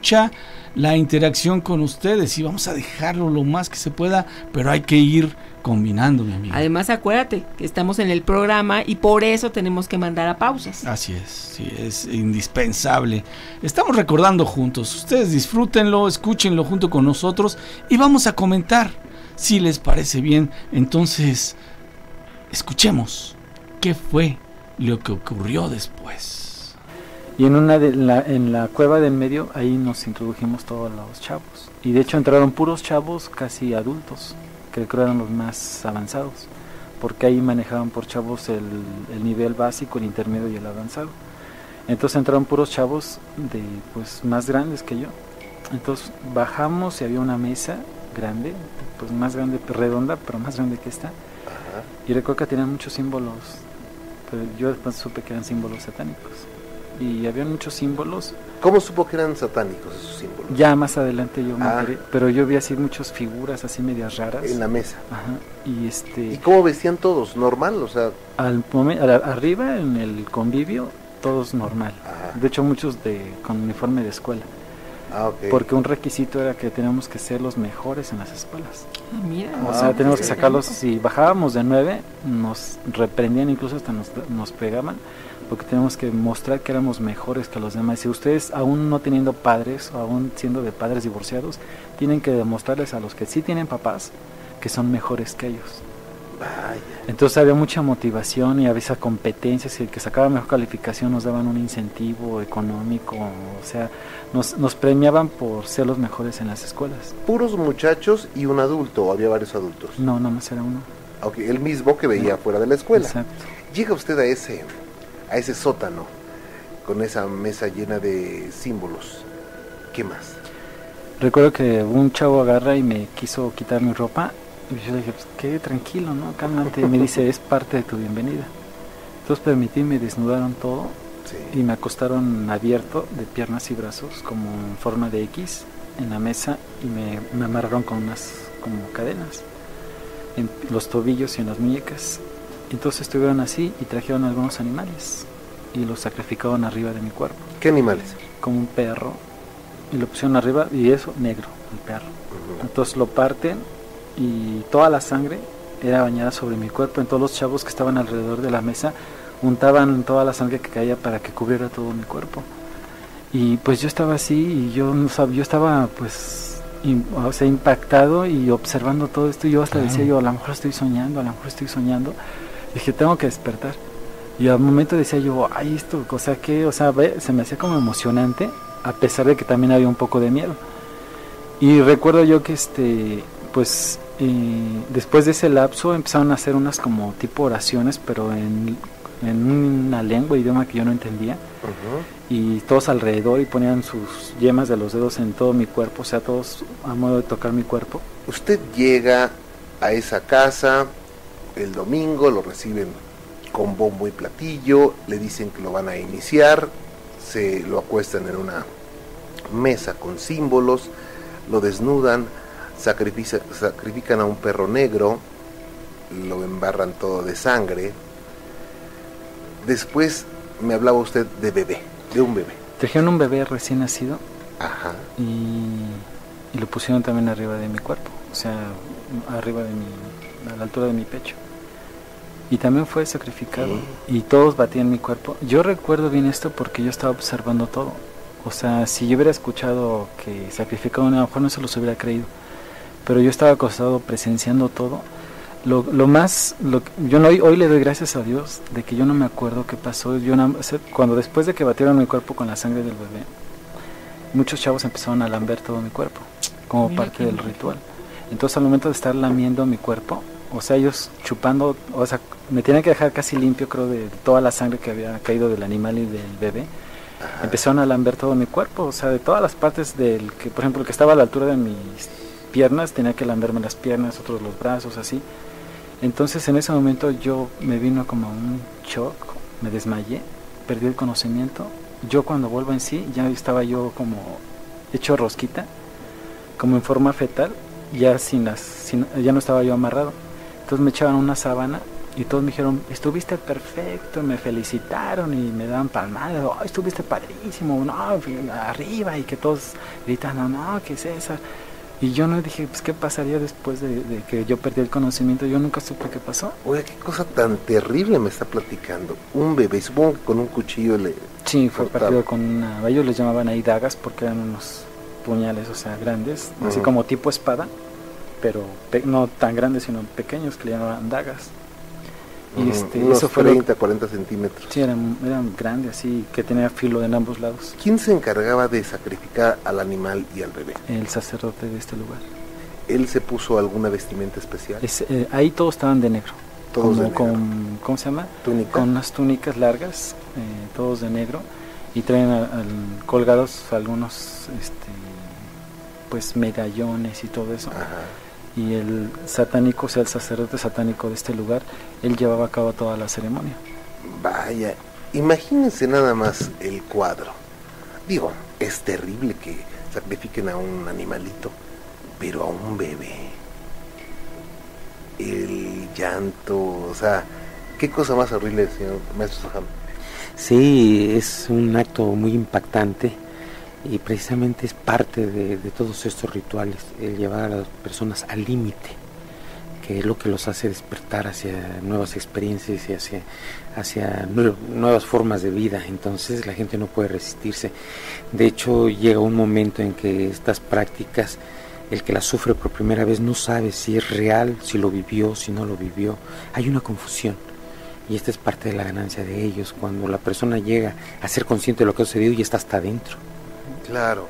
la interacción con ustedes y vamos a dejarlo lo más que se pueda, pero hay que ir combinando, mi amiga. Además, acuérdate que estamos en el programa y por eso tenemos que mandar a pausas. Así es, sí, es indispensable. Estamos recordando juntos, ustedes disfrútenlo, escúchenlo junto con nosotros y vamos a comentar. Si les parece bien, entonces escuchemos qué fue lo que ocurrió después. Y en la cueva del medio, ahí nos introdujimos todos los chavos. Y de hecho entraron puros chavos casi adultos, que creo eran los más avanzados, porque ahí manejaban por chavos el nivel básico, el intermedio y el avanzado. Entonces entraron puros chavos de pues más grandes que yo. Entonces bajamos y había una mesa grande, pues más grande, redonda, pero más grande que esta. Ajá. Y recuerdo que tenían muchos símbolos, pero yo después supe que eran símbolos satánicos. Y había muchos símbolos. ¿Cómo supo que eran satánicos esos símbolos? Ya más adelante yo me enteré, pero yo vi así muchas figuras así medias raras. En la mesa. Ajá. Y cómo vestían todos? ¿Normal? O sea, arriba en el convivio, todos normal. Ajá. De hecho muchos con uniforme de escuela. Okay. Porque un requisito era que teníamos que ser los mejores en las escuelas. Mira, o sea, teníamos que sacarlos. Si bajábamos de 9, nos reprendían, incluso hasta nos pegaban, porque teníamos que mostrar que éramos mejores que los demás. Si ustedes, aún no teniendo padres, o aún siendo de padres divorciados, tienen que demostrarles a los que sí tienen papás que son mejores que ellos. Vaya. Entonces había mucha motivación y había competencias, y el que sacaba mejor calificación nos daban un incentivo económico, o sea, nos premiaban por ser los mejores en las escuelas. ¿Puros muchachos y un adulto, o había varios adultos? No, nada más era uno. Okay, el mismo que veía fuera de la escuela. Exacto. Llega usted a ese sótano, con esa mesa llena de símbolos. ¿Qué más? Recuerdo que un chavo agarra y me quiso quitar mi ropa. Y yo le dije, pues qué tranquilo, ¿no? Cálmate. Y me dice, es parte de tu bienvenida. Entonces me desnudaron todo. Sí. Y me acostaron abierto de piernas y brazos como en forma de X en la mesa, y me amarraron con unas como cadenas en los tobillos y en las muñecas. Entonces estuvieron así y trajeron algunos animales y los sacrificaron arriba de mi cuerpo. ¿Qué animales? Como un perro, y lo pusieron arriba, y eso, negro, el perro. Entonces lo parten y toda la sangre era bañada sobre mi cuerpo. Entonces los chavos que estaban alrededor de la mesa untaban toda la sangre que caía para que cubriera todo mi cuerpo. Y pues yo estaba así, y yo estaba pues impactado y observando todo esto, y yo hasta decía yo, a lo mejor estoy soñando. Dije, tengo que despertar. Y al momento decía yo, ay, esto, se me hacía como emocionante, a pesar de que también había un poco de miedo. Y recuerdo yo que después de ese lapso empezaron a hacer unas como tipo oraciones, pero en una lengua, idioma que yo no entendía. Y todos alrededor, y ponían sus yemas de los dedos en todo mi cuerpo, o sea, todos a modo de tocar mi cuerpo. Usted llega a esa casa el domingo, lo reciben con bombo y platillo, le dicen que lo van a iniciar, se lo acuestan en una mesa con símbolos, lo desnudan, sacrifican a un perro negro, lo embarran todo de sangre. Después me hablaba usted de un bebé. Trajeron un bebé recién nacido. Ajá. Y lo pusieron también arriba de mi cuerpo, o sea, a la altura de mi pecho. Y también fue sacrificado. Y todos batían mi cuerpo. Yo recuerdo bien esto porque yo estaba observando todo. O sea, si yo hubiera escuchado que sacrificaban, a lo mejor no se los hubiera creído. Pero yo estaba acostado presenciando todo. Hoy le doy gracias a Dios de que yo no me acuerdo qué pasó. Cuando después de que batieron mi cuerpo con la sangre del bebé, muchos chavos empezaron a lamber todo mi cuerpo como parte del ritual. Entonces al momento de estar lamiendo mi cuerpo, o sea, ellos chupando, o sea, me tenían que dejar casi limpio, creo, de toda la sangre que había caído del animal y del bebé. Ajá. Empezaron a lamber todo mi cuerpo, o sea, de todas las partes del que, por ejemplo, el que estaba a la altura de mis piernas, tenía que lamberme las piernas, otros los brazos, así. Entonces en ese momento yo me vino como un shock, me desmayé, perdí el conocimiento. Yo cuando vuelvo en sí, ya estaba yo como hecho rosquita, como en forma fetal, ya no estaba yo amarrado. Entonces me echaban una sábana y todos me dijeron, estuviste perfecto, me felicitaron y me daban palmadas, oh, estuviste padrísimo, no, arriba, y que todos gritando, no, ¿qué es eso? Y yo no dije, pues, ¿qué pasaría después de que yo perdí el conocimiento? Yo nunca supe qué pasó. Oiga, qué cosa tan terrible me está platicando. Un bebé, supongo que con un cuchillo le... Sí, fue partido con una... Ellos les llamaban ahí dagas porque eran unos puñales, o sea, grandes, así como tipo espada, pero no tan grandes, sino pequeños, que le llamaban dagas. Y unos eso fue 30, 40 centímetros. Sí, eran grandes, así, que tenía filo en ambos lados. ¿Quién se encargaba de sacrificar al animal y al bebé? El sacerdote de este lugar. ¿Él se puso alguna vestimenta especial? Ahí todos estaban de negro. Todos de negro. ¿Cómo se llama? ¿Túnica? Con unas túnicas largas, todos de negro, y traen colgados algunos pues medallones y todo eso. Ajá. Y el satánico, o sea, el sacerdote satánico de este lugar, él llevaba a cabo toda la ceremonia. Vaya, imagínense nada más el cuadro. Digo, es terrible que sacrifiquen a un animalito, pero a un bebé. El llanto, o sea, qué cosa más horrible, señor maestro Soham. Sí, es un acto muy impactante. Y precisamente es parte de todos estos rituales, el llevar a las personas al límite, que es lo que los hace despertar hacia nuevas experiencias y hacia nuevas formas de vida. Entonces la gente no puede resistirse. De hecho, llega un momento en que estas prácticas, el que las sufre por primera vez no sabe si es real, si lo vivió, si no lo vivió. Hay una confusión. Y esta es parte de la ganancia de ellos, cuando la persona llega a ser consciente de lo que ha sucedido y está hasta adentro. Claro.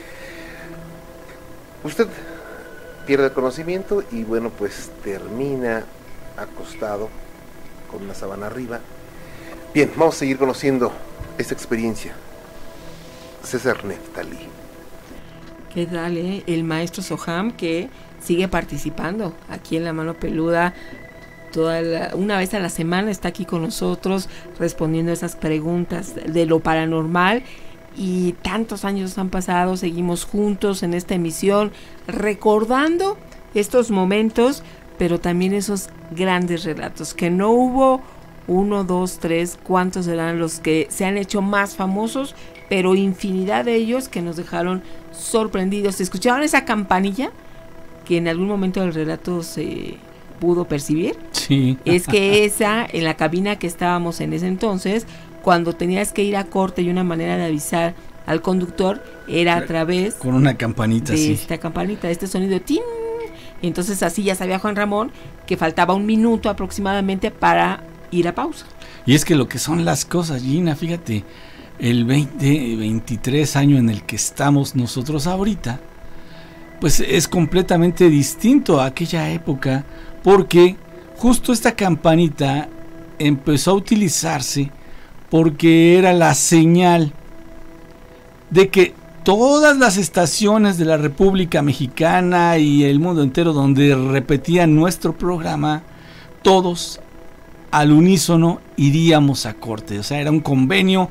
Usted pierde el conocimiento y bueno, pues termina acostado con una sábana arriba. Bien, vamos a seguir conociendo esta experiencia. César Neftalí. ¿Qué tal, el maestro Soham, que sigue participando aquí en La Mano Peluda? Una vez a la semana está aquí con nosotros respondiendo esas preguntas de lo paranormal. Y tantos años han pasado, seguimos juntos en esta emisión, recordando estos momentos, pero también esos grandes relatos, que no hubo 1, 2, 3, cuántos serán los que se han hecho más famosos, pero infinidad de ellos que nos dejaron sorprendidos. ¿Escucharon esa campanilla que en algún momento del relato se pudo percibir? Sí. Es que esa, en la cabina que estábamos en ese entonces, cuando tenías que ir a corte y una manera de avisar al conductor era a través con una campanita de así. Esta campanita, este sonido ¡tin! Y entonces así ya sabía Juan Ramón que faltaba 1 minuto aproximadamente para ir a pausa. Y es que lo que son las cosas, Gina, fíjate, el 23 año en el que estamos nosotros ahorita, pues es completamente distinto a aquella época, porque justo esta campanita empezó a utilizarse porque era la señal de que todas las estaciones de la República Mexicana y el mundo entero donde repetían nuestro programa, todos al unísono iríamos a corte. O sea, era un convenio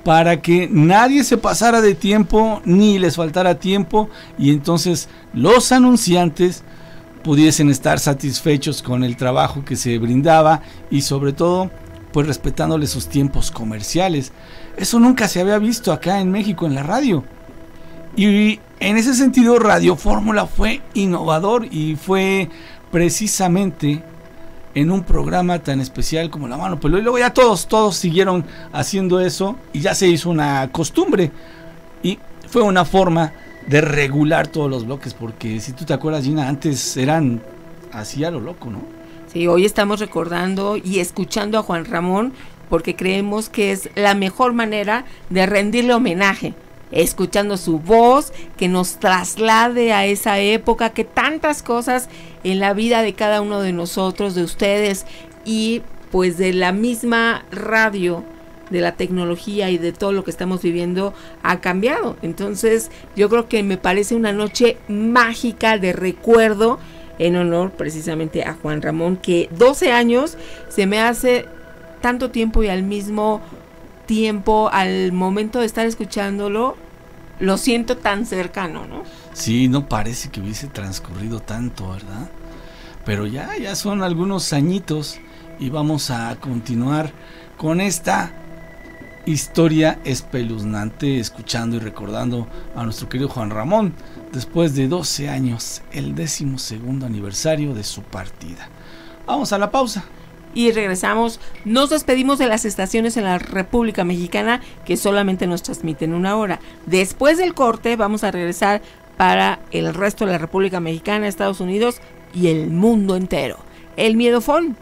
para que nadie se pasara de tiempo ni les faltara tiempo, y entonces los anunciantes pudiesen estar satisfechos con el trabajo que se brindaba y sobre todo pues respetándole sus tiempos comerciales. Eso nunca se había visto acá en México en la radio, y en ese sentido Radio Fórmula fue innovador, y fue precisamente en un programa tan especial como La Mano Peluda, y luego ya todos siguieron haciendo eso y ya se hizo una costumbre, y fue una forma de regular todos los bloques, porque si tú te acuerdas, Gina, antes eran así a lo loco, ¿no? Sí, hoy estamos recordando y escuchando a Juan Ramón porque creemos que es la mejor manera de rendirle homenaje, escuchando su voz, que nos traslade a esa época, que tantas cosas en la vida de cada uno de nosotros, de ustedes y pues de la misma radio, de la tecnología y de todo lo que estamos viviendo ha cambiado. Entonces yo creo que me parece una noche mágica de recuerdo en honor precisamente a Juan Ramón, que 12 años se me hace tanto tiempo, y al mismo tiempo, al momento de estar escuchándolo, lo siento tan cercano, ¿no? Sí, no parece que hubiese transcurrido tanto, ¿verdad? Pero ya son algunos añitos, y vamos a continuar con esta historia espeluznante, escuchando y recordando a nuestro querido Juan Ramón, después de 12 años, el 12º aniversario de su partida. Vamos a la pausa. Y regresamos. Nos despedimos de las estaciones en la República Mexicana que solamente nos transmiten 1 hora. Después del corte vamos a regresar para el resto de la República Mexicana, Estados Unidos y el mundo entero. El Miedofón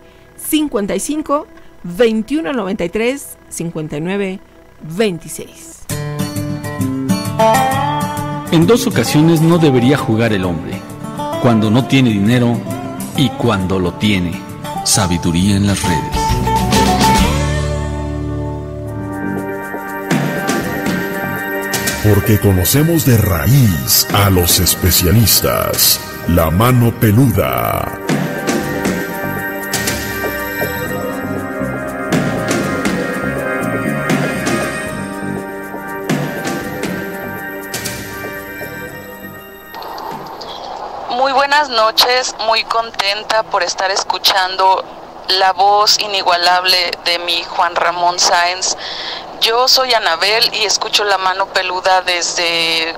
55 21 93 59 26. En 2 ocasiones no debería jugar el hombre: cuando no tiene dinero y cuando lo tiene. Sabiduría en las redes. Porque conocemos de raíz a los especialistas. La Mano Peluda. Muy buenas noches, muy contenta por estar escuchando la voz inigualable de mi Juan Ramón Sáenz. Yo soy Anabel y escucho La Mano Peluda desde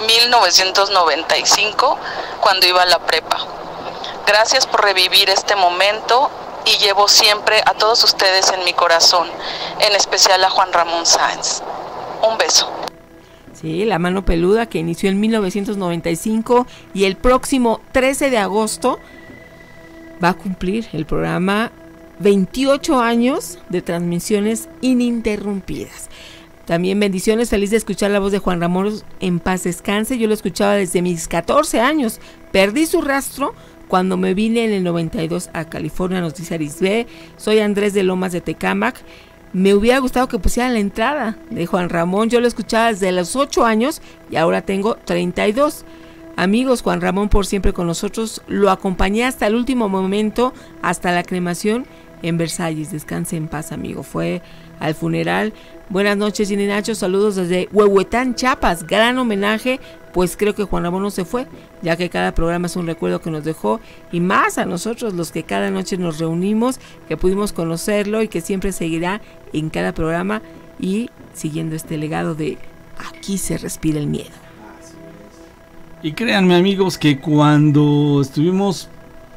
1995, cuando iba a la prepa. Gracias por revivir este momento, y llevo siempre a todos ustedes en mi corazón, en especial a Juan Ramón Sáenz. Un beso. Sí, La Mano Peluda, que inició en 1995, y el próximo 13 de agosto va a cumplir el programa 28 años de transmisiones ininterrumpidas. También bendiciones, feliz de escuchar la voz de Juan Ramón, en paz descanse. Yo lo escuchaba desde mis 14 años, perdí su rastro cuando me vine en el 92 a California, nos dice Arisbe. Soy Andrés de Lomas de Tecámac. Me hubiera gustado que pusieran la entrada de Juan Ramón. Yo lo escuchaba desde los 8 años y ahora tengo 32. Amigos, Juan Ramón por siempre con nosotros. Lo acompañé hasta el último momento, hasta la cremación en Versalles. Descanse en paz, amigo. Fue al funeral. Buenas noches, Gina y Nacho. Saludos desde Huehuetán, Chiapas. Gran homenaje, pues creo que Juan Ramón no se fue, ya que cada programa es un recuerdo que nos dejó, y más a nosotros, los que cada noche nos reunimos, que pudimos conocerlo y que siempre seguirá en cada programa y siguiendo este legado de aquí se respira el miedo. Y créanme, amigos, que cuando estuvimos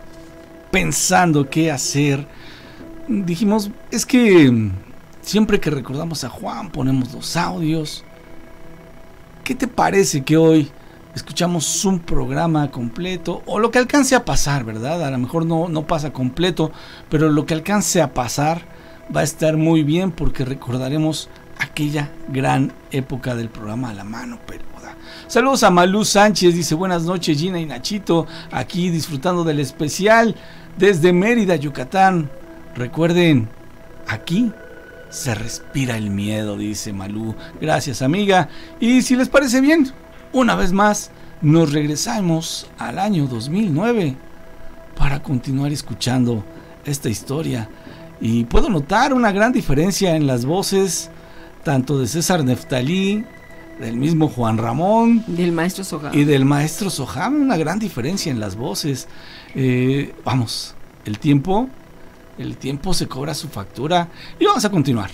pensando qué hacer, dijimos, es que siempre que recordamos a Juan ponemos los audios. ¿Qué te parece que hoy escuchamos un programa completo? O lo que alcance a pasar, ¿verdad? A lo mejor no pasa completo, pero lo que alcance a pasar va a estar muy bien, porque recordaremos aquella gran época del programa La Mano Peluda. Saludos a Malú Sánchez, dice buenas noches Gina y Nachito, aquí disfrutando del especial desde Mérida, Yucatán. Recuerden, aquí se respira el miedo, dice Malú. Gracias, amiga. Y si les parece bien, una vez más nos regresamos al año 2009 para continuar escuchando esta historia. Y puedo notar una gran diferencia en las voces, tanto de César Neftalí, del mismo Juan Ramón, del maestro Soham y del maestro Soham, una gran diferencia en las voces. Vamos, el tiempo se cobra su factura y vamos a continuar.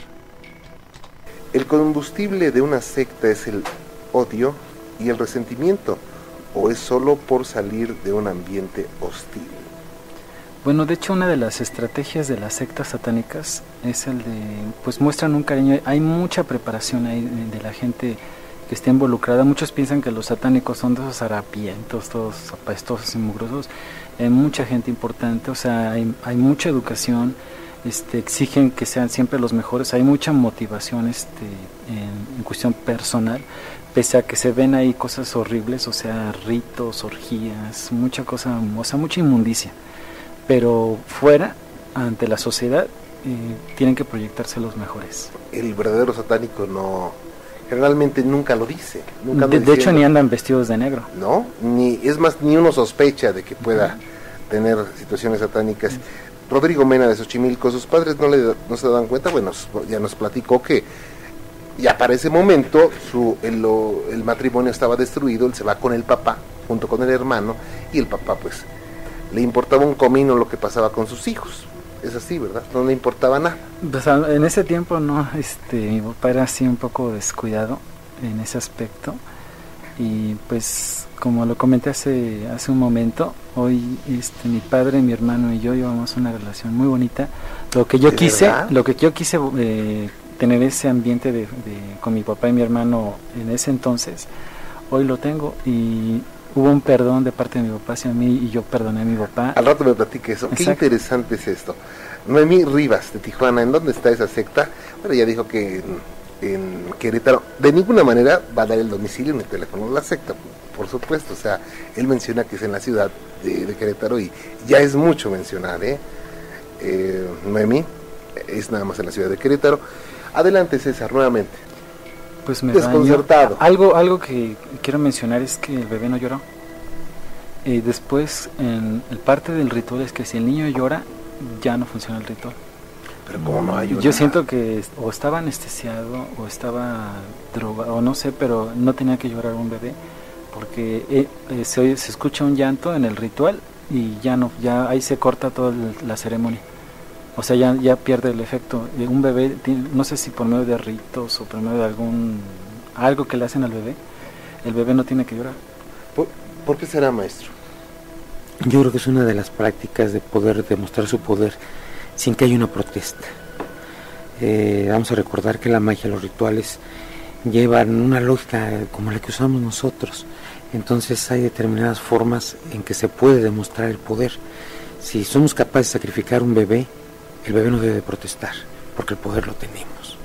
¿El combustible de una secta es el odio y el resentimiento, o es solo por salir de un ambiente hostil? Bueno, de hecho, una de las estrategias de las sectas satánicas es el de, pues muestran un cariño, hay mucha preparación ahí de la gente que está involucrada. Muchos piensan que los satánicos son de esos harapientos, todos apestosos y mugrosos. Hay mucha gente importante, o sea, hay mucha educación, exigen que sean siempre los mejores, hay mucha motivación en cuestión personal, pese a que se ven ahí cosas horribles, o sea, ritos, orgías, mucha cosa, o sea, mucha inmundicia. Pero fuera, ante la sociedad, tienen que proyectarse los mejores. El verdadero satánico generalmente nunca lo dice. Nunca de hecho, ni andan vestidos de negro. No, ni uno sospecha de que pueda tener situaciones satánicas. Rodrigo Mena de Xochimilco, sus padres no se dan cuenta. Bueno, ya nos platicó que ya para ese momento el matrimonio estaba destruido, él se va con el papá, junto con el hermano, y el papá pues le importaba un comino lo que pasaba con sus hijos. Es así, ¿verdad? No le importaba nada. Pues en ese tiempo no, mi papá era así un poco descuidado en ese aspecto, y pues como lo comenté hace un momento, hoy mi padre, mi hermano y yo llevamos una relación muy bonita. Lo que yo quise tener ese ambiente con mi papá y mi hermano en ese entonces, hoy lo tengo, y hubo un perdón de parte de mi papá hacia mí y yo perdoné a mi papá. Al rato me platique eso. Exacto. Qué interesante es esto. Noemí Rivas de Tijuana, ¿en dónde está esa secta? Bueno, ya dijo que en Querétaro. De ninguna manera va a dar el domicilio ni el teléfono de la secta, por supuesto. O sea, él menciona que es en la ciudad de Querétaro, y ya es mucho mencionar, Noemí, es nada más en la ciudad de Querétaro. Adelante, César, nuevamente. Pues me desconcertado. Algo que quiero mencionar es que el bebé no lloró. Después, en el parte del ritual es que si el niño llora, ya no funciona el ritual. Pero ¿cómo no ayuda? Yo siento que o estaba anestesiado o estaba drogado, o no sé, pero no tenía que llorar un bebé, porque se escucha un llanto en el ritual y ya ahí se corta toda la ceremonia. O sea, ya pierde el efecto. Un bebé, no sé si por medio de ritos o por medio de algo que le hacen al bebé, el bebé no tiene que llorar. ¿Por qué será, maestro? Yo creo que es una de las prácticas de poder demostrar su poder sin que haya una protesta. Vamos a recordar que la magia, los rituales, llevan una lógica como la que usamos nosotros. Entonces hay determinadas formas en que se puede demostrar el poder. Si somos capaces de sacrificar un bebé, el bebé no debe protestar, porque el poder lo tenemos.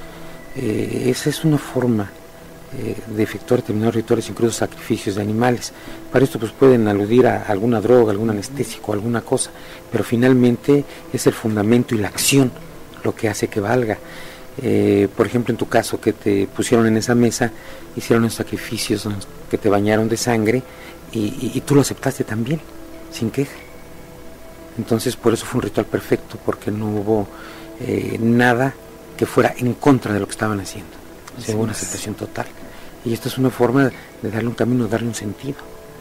Esa es una forma de efectuar determinados rituales, incluso sacrificios de animales. Para esto pues pueden aludir a alguna droga, algún anestésico, alguna cosa, pero finalmente es el fundamento y la acción lo que hace que valga. Por ejemplo, en tu caso, que te pusieron en esa mesa, hicieron esos sacrificios que te bañaron de sangre, y tú lo aceptaste también, sin queja. Entonces por eso fue un ritual perfecto, porque no hubo nada que fuera en contra de lo que estaban haciendo. O sea, hubo una aceptación total. Y esta es una forma de darle un camino, de darle un sentido.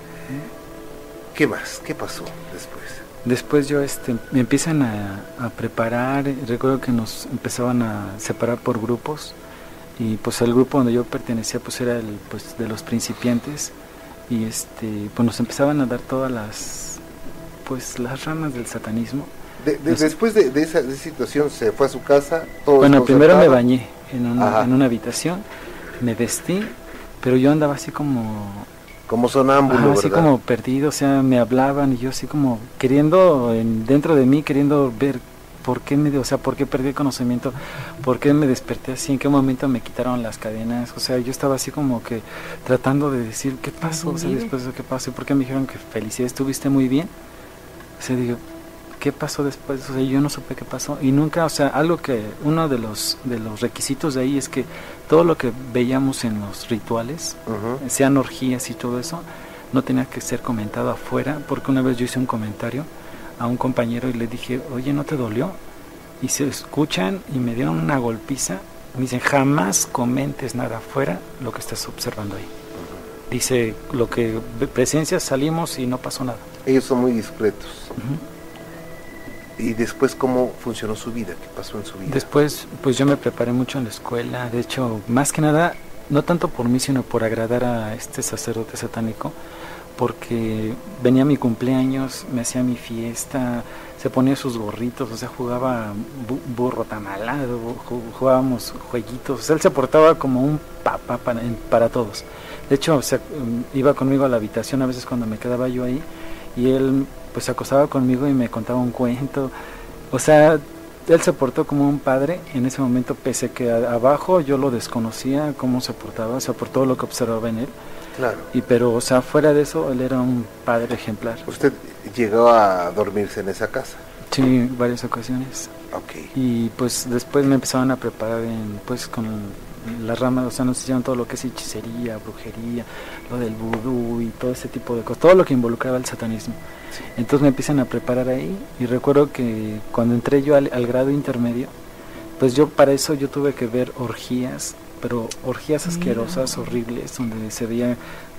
¿Qué más? ¿Qué pasó después? Después yo me empiezan a preparar. Recuerdo que nos empezaban a separar por grupos, y pues el grupo donde yo pertenecía pues era de los principiantes, y pues nos empezaban a dar todas las ramas del satanismo. Después de esa situación se fue a su casa. Bueno, primero me bañé en una habitación, me vestí, pero yo andaba así como sonámbulo, así como perdido. O sea, me hablaban y yo así como queriendo, dentro de mí, queriendo ver por qué perdí el conocimiento, por qué me desperté así, en qué momento me quitaron las cadenas. O sea, yo estaba así como que tratando de decir qué pasó, o sea, después de qué pasó, por qué me dijeron que felicidades, estuviste muy bien. O sea, digo, ¿qué pasó después? O sea, yo no supe qué pasó, y nunca, o sea, uno de los requisitos de ahí es que todo lo que veíamos en los rituales, sean orgías y todo eso, no tenía que ser comentado afuera, porque una vez yo hice un comentario a un compañero y le dije, oye, ¿no te dolió? Y se escuchan y me dieron una golpiza Me dicen, jamás comentes nada afuera lo que estás observando ahí. Dice, lo que presencias, salimos y no pasó nada. Ellos son muy discretos. ¿Y después cómo funcionó su vida? ¿Qué pasó en su vida? Después, pues yo me preparé mucho en la escuela. De hecho, más que nada, no tanto por mí, sino por agradar a este sacerdote satánico, porque venía mi cumpleaños, me hacía mi fiesta, se ponía sus gorritos, o sea, jugaba burro tamalado, jugábamos jueguitos, o sea, él se portaba como un papá para todos. De hecho, o sea, iba conmigo a la habitación a veces cuando me quedaba yo ahí, y él pues se acostaba conmigo y me contaba un cuento. O sea, él se portó como un padre en ese momento, pese que abajo yo lo desconocía cómo se portaba, o sea, por todo lo que observaba en él. Claro. Pero, o sea, fuera de eso, él era un padre ejemplar. ¿Usted llegó a dormirse en esa casa? Sí, varias ocasiones. Okay. Y pues después me empezaron a preparar pues con las ramas, o sea, nos hicieron todo lo que es hechicería, brujería, lo del vudú y todo ese tipo de cosas, todo lo que involucraba el satanismo. Sí. Entonces me empiezan a preparar ahí, y recuerdo que cuando entré yo al grado intermedio, pues yo para eso yo tuve que ver orgías, pero orgías asquerosas, horribles, donde se veía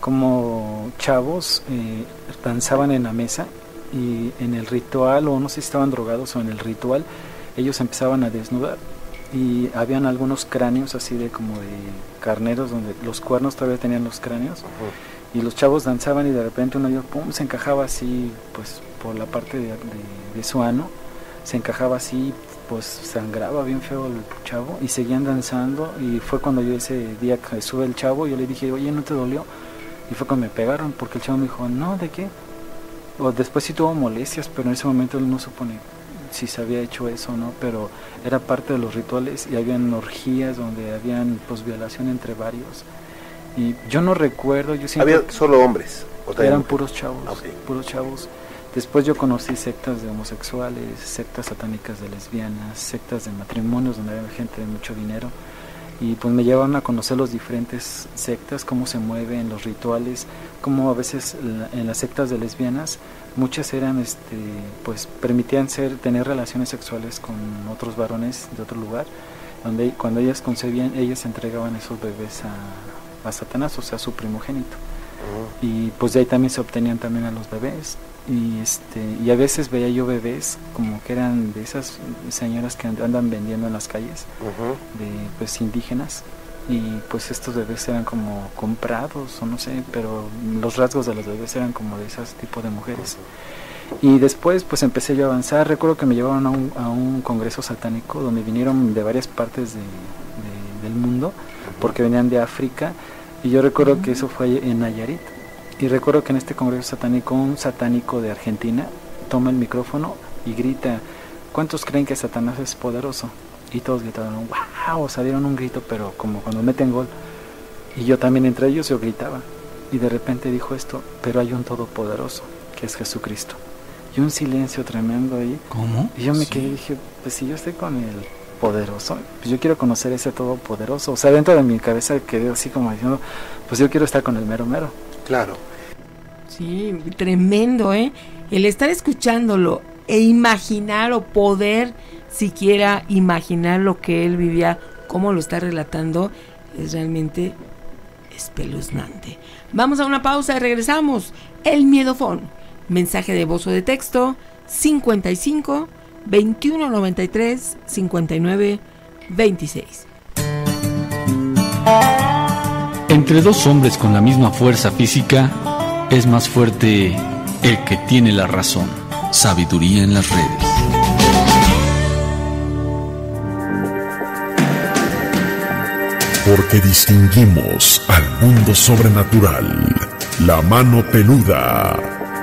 como chavos danzaban en la mesa, y en el ritual, o no sé si estaban drogados o en el ritual, ellos empezaban a desnudar, y habían algunos cráneos así de como de carneros, donde los cuernos todavía tenían los cráneos, y los chavos danzaban, y de repente uno pum, se encajaba así, pues por la parte de su ano, se encajaba así, pues sangraba bien feo el chavo, y seguían danzando. Y fue cuando yo ese día que sube el chavo, yo le dije, oye, ¿no te dolió? Y fue cuando me pegaron, porque el chavo me dijo, no, ¿de qué? O después sí tuvo molestias, pero en ese momento él no supone si se había hecho eso o no, pero era parte de los rituales, y habían orgías donde habían pues violación entre varios, y yo no recuerdo, yo siempre... ¿Había solo hombres? Eran puros chavos, puros chavos. Después yo conocí sectas de homosexuales, sectas satánicas de lesbianas, sectas de matrimonios donde había gente de mucho dinero, y pues me llevaron a conocer los diferentes sectas, cómo se mueven los rituales, cómo a veces en las sectas de lesbianas muchas eran pues permitían tener relaciones sexuales con otros varones de otro lugar, donde cuando ellas concebían, ellas entregaban esos bebés a Satanás, o sea, su primogénito. Y pues de ahí también se obtenían también a los bebés, y a veces veía yo bebés como que eran de esas señoras que andan vendiendo en las calles, de pues indígenas, y pues estos bebés eran como comprados o no sé, pero los rasgos de los bebés eran como de ese tipo de mujeres. Y después pues empecé yo a avanzar. Recuerdo que me llevaron a un congreso satánico donde vinieron de varias partes del mundo, porque venían de África, y yo recuerdo que eso fue en Nayarit. Y recuerdo que en este congreso satánico, un satánico de Argentina toma el micrófono y grita, ¿cuántos creen que Satanás es poderoso? Y todos gritaron, wow, o sea, dieron un grito, pero como cuando meten gol. Y yo también entre ellos yo gritaba. Y de repente dijo esto, pero hay un todopoderoso, que es Jesucristo. Y un silencio tremendo ahí. ¿Cómo? Y yo me quedé y dije, pues si yo estoy con el poderoso, pues yo quiero conocer ese todopoderoso. O sea, dentro de mi cabeza quedé así como diciendo, pues yo quiero estar con el mero mero. Claro. Sí, tremendo, ¿eh? El estar escuchándolo e imaginar, o poder siquiera imaginar lo que él vivía, cómo lo está relatando, es realmente espeluznante. Vamos a una pausa y regresamos. El Miedofón. Mensaje de voz o de texto 55 21 93 59 26. Entre dos hombres con la misma fuerza física, es más fuerte el que tiene la razón. Sabiduría en las redes. Porque distinguimos al mundo sobrenatural. La mano peluda.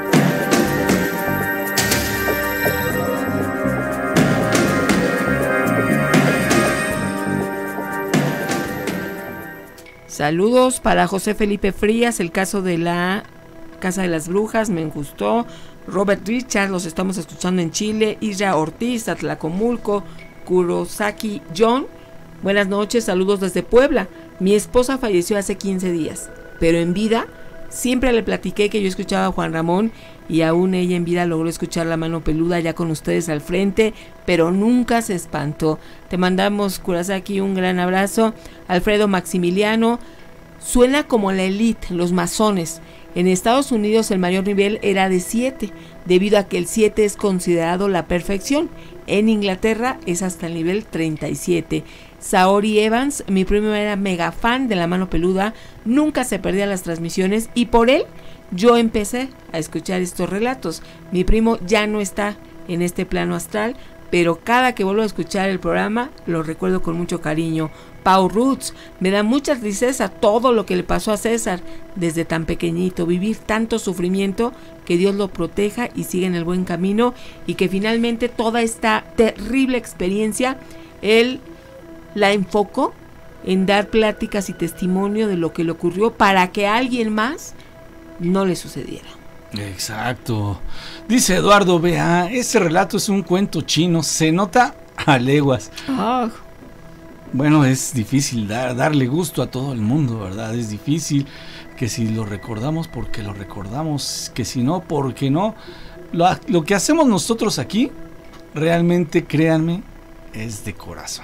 Saludos para José Felipe Frías, el caso de la Casa de las Brujas, me gustó. Robert Richard, los estamos escuchando en Chile. Isra Ortiz, Atlacomulco. Kurosaki John, buenas noches, saludos desde Puebla. Mi esposa falleció hace 15 días, pero en vida Siempre le platiqué que yo escuchaba a Juan Ramón y aún ella en vida logró escuchar La Mano Peluda ya con ustedes al frente, pero nunca se espantó. Te mandamos, Kurosaki, un gran abrazo. Alfredo Maximiliano, suena como la élite, los masones. En Estados Unidos el mayor nivel era de 7, debido a que el 7 es considerado la perfección. En Inglaterra es hasta el nivel 37. Saori Evans, mi primo era mega fan de La Mano Peluda, nunca se perdía las transmisiones y por él yo empecé a escuchar estos relatos. Mi primo ya no está en este plano astral, pero cada que vuelvo a escuchar el programa lo recuerdo con mucho cariño. Pau Roots, me da mucha tristeza todo lo que le pasó a César desde tan pequeñito, vivir tanto sufrimiento, que Dios lo proteja y siga en el buen camino y que finalmente toda esta terrible experiencia él la enfocó en dar pláticas y testimonio de lo que le ocurrió para que a alguien más no le sucediera. Exacto. Dice Eduardo B.A., ese relato es un cuento chino, se nota a leguas. Oh. Bueno, es difícil darle gusto a todo el mundo, ¿verdad? Es difícil que si lo recordamos porque lo recordamos, que si no, porque no. Lo que hacemos nosotros aquí, realmente, créanme, es de corazón.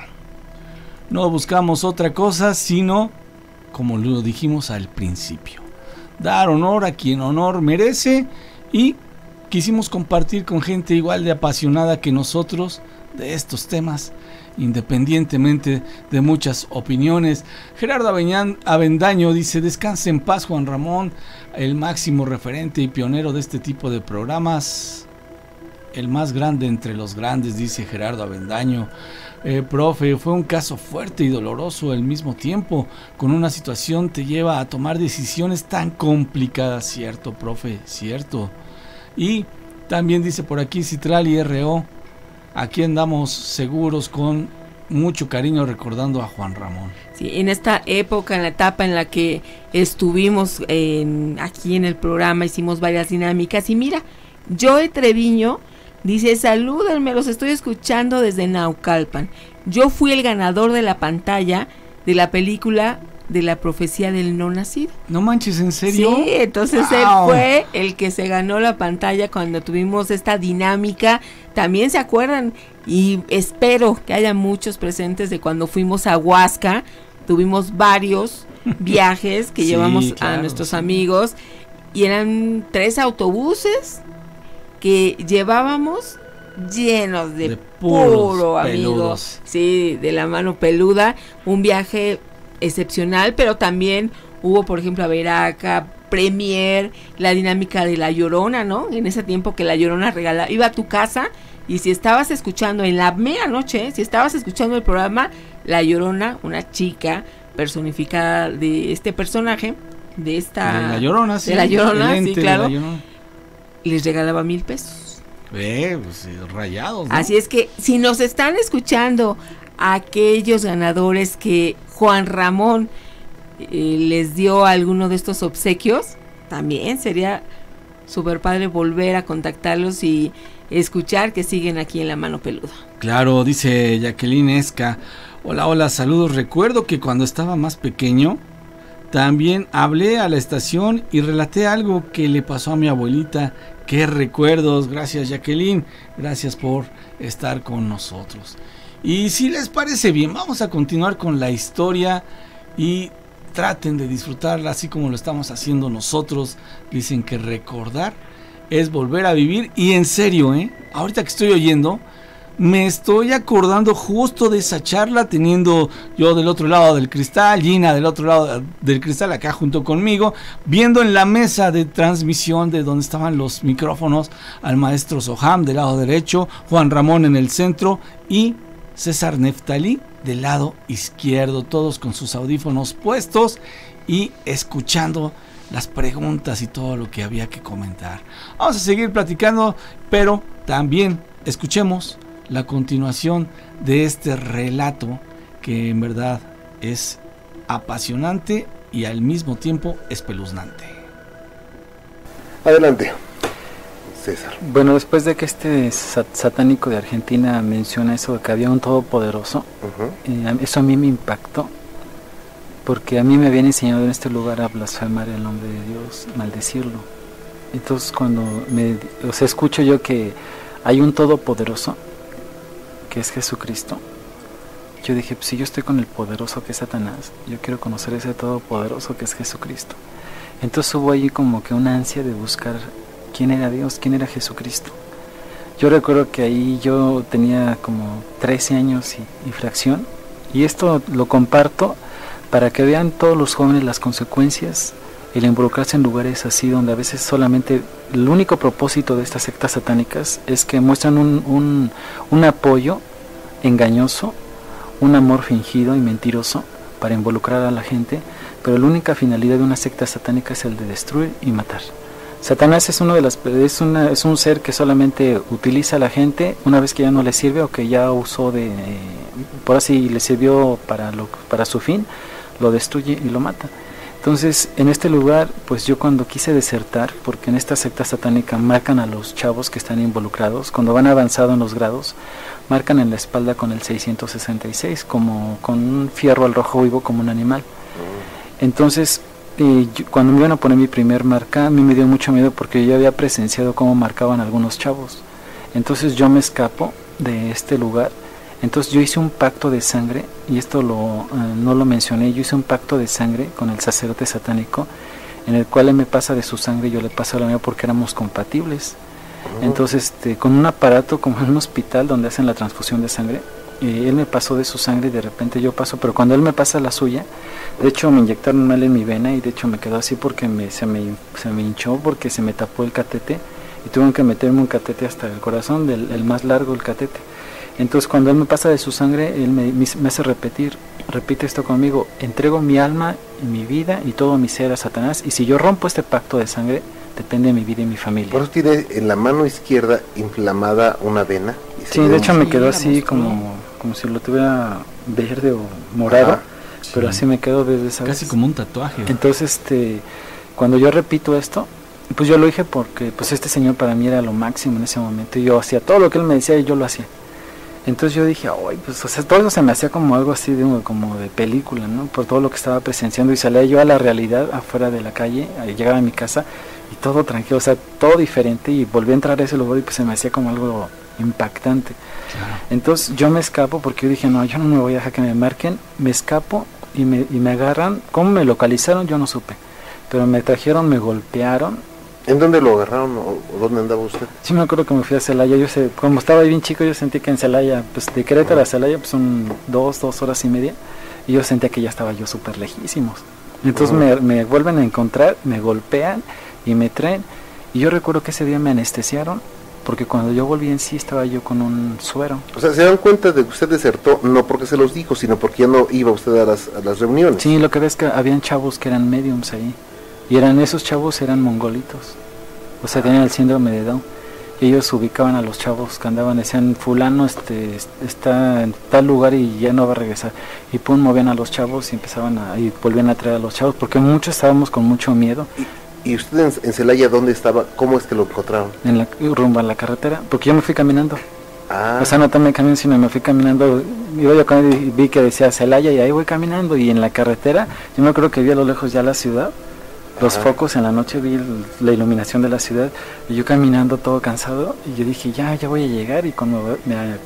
No buscamos otra cosa, sino, como lo dijimos al principio, dar honor a quien honor merece, y quisimos compartir con gente igual de apasionada que nosotros de estos temas, independientemente de muchas opiniones. Gerardo Avendaño dice: descanse en paz, Juan Ramón, el máximo referente y pionero de este tipo de programas, el más grande entre los grandes, dice Gerardo Avendaño. Profe, fue un caso fuerte y doloroso al mismo tiempo. Con una situación te lleva a tomar decisiones tan complicadas, cierto, profe, cierto. Y también dice por aquí Citrali RO: aquí andamos seguros, con mucho cariño, recordando a Juan Ramón. Sí, en esta época, en la etapa en la que estuvimos aquí en el programa, hicimos varias dinámicas. Y mira, Joe Treviño dice: salúdenme, los estoy escuchando desde Naucalpan. Yo fui el ganador de la pantalla de la película de La Profecía del No Nacido. No manches, ¿en serio? Sí, entonces ¡wow! Él fue el que se ganó la pantalla cuando tuvimos esta dinámica. También se acuerdan, y espero que haya muchos presentes, de cuando fuimos a Huasca. Tuvimos varios viajes que llevamos a nuestros amigos, y eran 3 autobuses que llevábamos llenos de puro amigos, sí, de La Mano Peluda. Un viaje excepcional, pero también hubo, por ejemplo, a Veraca, Premier, la dinámica de La Llorona, ¿no? En ese tiempo que La Llorona iba a tu casa, y si estabas escuchando en la medianoche, si estabas escuchando el programa, La Llorona, una chica personificada de este personaje, de La Llorona, sí, claro, les regalaba 1,000 pesos. Pues rayados, ¿no? Así es que si nos están escuchando aquellos ganadores que Juan Ramón les dio alguno de estos obsequios, también sería súper padre volver a contactarlos y escuchar que siguen aquí en La Mano Peluda. Claro, dice Jacqueline Esca: hola, saludos. Recuerdo que cuando estaba más pequeño también hablé a la estación y relaté algo que le pasó a mi abuelita. Qué recuerdos. Gracias, Jacqueline, gracias por estar con nosotros. Y si les parece bien, vamos a continuar con la historia y traten de disfrutarla así como lo estamos haciendo nosotros. Dicen que recordar es volver a vivir, y en serio, ahorita que estoy oyendo, me estoy acordando justo de esa charla, teniendo yo del otro lado del cristal, Gina del otro lado del cristal acá junto conmigo, viendo en la mesa de transmisión de donde estaban los micrófonos al maestro Soham del lado derecho, Juan Ramón en el centro y César Neftalí del lado izquierdo, todos con sus audífonos puestos y escuchando las preguntas y todo lo que había que comentar. Vamos a seguir platicando, pero también escuchemos la continuación de este relato que en verdad es apasionante y al mismo tiempo espeluznante. Adelante, César. Bueno, después de que este satánico de Argentina menciona eso de que había un todopoderoso, eso a mí me impactó. porque a mí me habían enseñado en este lugar a blasfemar el nombre de Dios, maldecirlo. Entonces cuando escucho yo que hay un todopoderoso, que es Jesucristo, yo dije, pues si yo estoy con el poderoso que es Satanás, yo quiero conocer ese todopoderoso que es Jesucristo. Entonces hubo ahí como que una ansia de buscar quién era Dios, quién era Jesucristo. Yo recuerdo que ahí yo tenía como 13 años y fracción, y esto lo comparto para que vean todos los jóvenes las consecuencias, el involucrarse en lugares así donde a veces solamente el único propósito de estas sectas satánicas es que muestran un apoyo engañoso, un amor fingido y mentiroso para involucrar a la gente, pero la única finalidad de una secta satánica es el de destruir y matar. Satanás es es un ser que solamente utiliza a la gente una vez que ya no le sirve o que ya usó por así le sirvió para su fin, lo destruye y lo mata. Entonces, en este lugar, pues yo cuando quise desertar, porque en esta secta satánica marcan a los chavos que están involucrados, cuando van avanzado en los grados, marcan en la espalda con el 666, como con un fierro al rojo vivo como un animal. Entonces, cuando me iban a poner mi primer marca, a mí me dio mucho miedo porque yo había presenciado cómo marcaban algunos chavos. Entonces yo me escapo de este lugar. Entonces yo hice un pacto de sangre, y esto no lo mencioné, yo hice un pacto de sangre con el sacerdote satánico, en el cual él me pasa de su sangre y yo le paso la mía porque éramos compatibles. Entonces con un aparato como en un hospital donde hacen la transfusión de sangre, él me pasó de su sangre y de repente yo paso, pero cuando él me pasa la suya, de hecho me inyectaron mal en mi vena y de hecho me quedó así porque se me hinchó porque se me tapó el catete y tuvieron que meterme un catete hasta el corazón, el más largo el catete. Entonces cuando él me pasa de su sangre, él me hace repite esto conmigo: entrego mi alma y mi vida y todo mi ser a Satanás, y si yo rompo este pacto de sangre, depende de mi vida y mi familia. Por eso tiene en la mano izquierda inflamada una vena. Sí, de hecho me quedó así como si lo tuviera verde o morado, pero así me quedó desde esa casi vez. como un tatuaje. Entonces cuando yo repito esto, pues yo lo dije porque pues este señor para mí era lo máximo en ese momento, y yo hacía todo lo que él me decía y yo lo hacía. Entonces yo dije, ay, pues o sea, todo eso se me hacía como algo así como de película, ¿no? Por todo lo que estaba presenciando, y salía yo a la realidad afuera de la calle, llegaba a mi casa y todo tranquilo, o sea, todo diferente, y volví a entrar a ese lugar y pues se me hacía como algo impactante. Claro. Entonces yo me escapo porque yo dije, no, yo no me voy a dejar que me marquen, me escapo y me agarran. ¿Cómo me localizaron? Yo no supe, pero me trajeron, me golpearon. ¿En dónde lo agarraron o dónde andaba usted? Sí, me acuerdo que me fui a Celaya. Como estaba bien chico, yo sentí que en Celaya, pues de Querétaro a Celaya, pues son 2 horas y media, y yo sentía que ya estaba yo súper lejísimos. Entonces me vuelven a encontrar, me golpean y me traen, y yo recuerdo que ese día me anestesiaron, porque cuando yo volví en sí estaba yo con un suero. O sea, se dan cuenta de que usted desertó, no porque se los dijo, sino porque ya no iba usted a las reuniones. Sí, lo que ves que habían chavos que eran mediums ahí. Y esos chavos eran mongolitos, o sea, tenían el síndrome de Down, y ellos ubicaban a los chavos que andaban, decían, fulano está en tal lugar y ya no va a regresar, y pum, movían a los chavos y y volvían a traer a los chavos, porque muchos estábamos con mucho miedo. ¿Y usted en Celaya dónde estaba? ¿Cómo es que lo encontraron? Rumbo a la carretera, porque yo me fui caminando. O sea, no tomé camión, sino me fui caminando. Iba yo caminando y vi que decía Celaya, y ahí voy caminando, y en la carretera, yo me acuerdo que vi a lo lejos ya la ciudad, los focos en la noche, vi la iluminación de la ciudad, y yo caminando todo cansado, y yo dije, ya voy a llegar, y cuando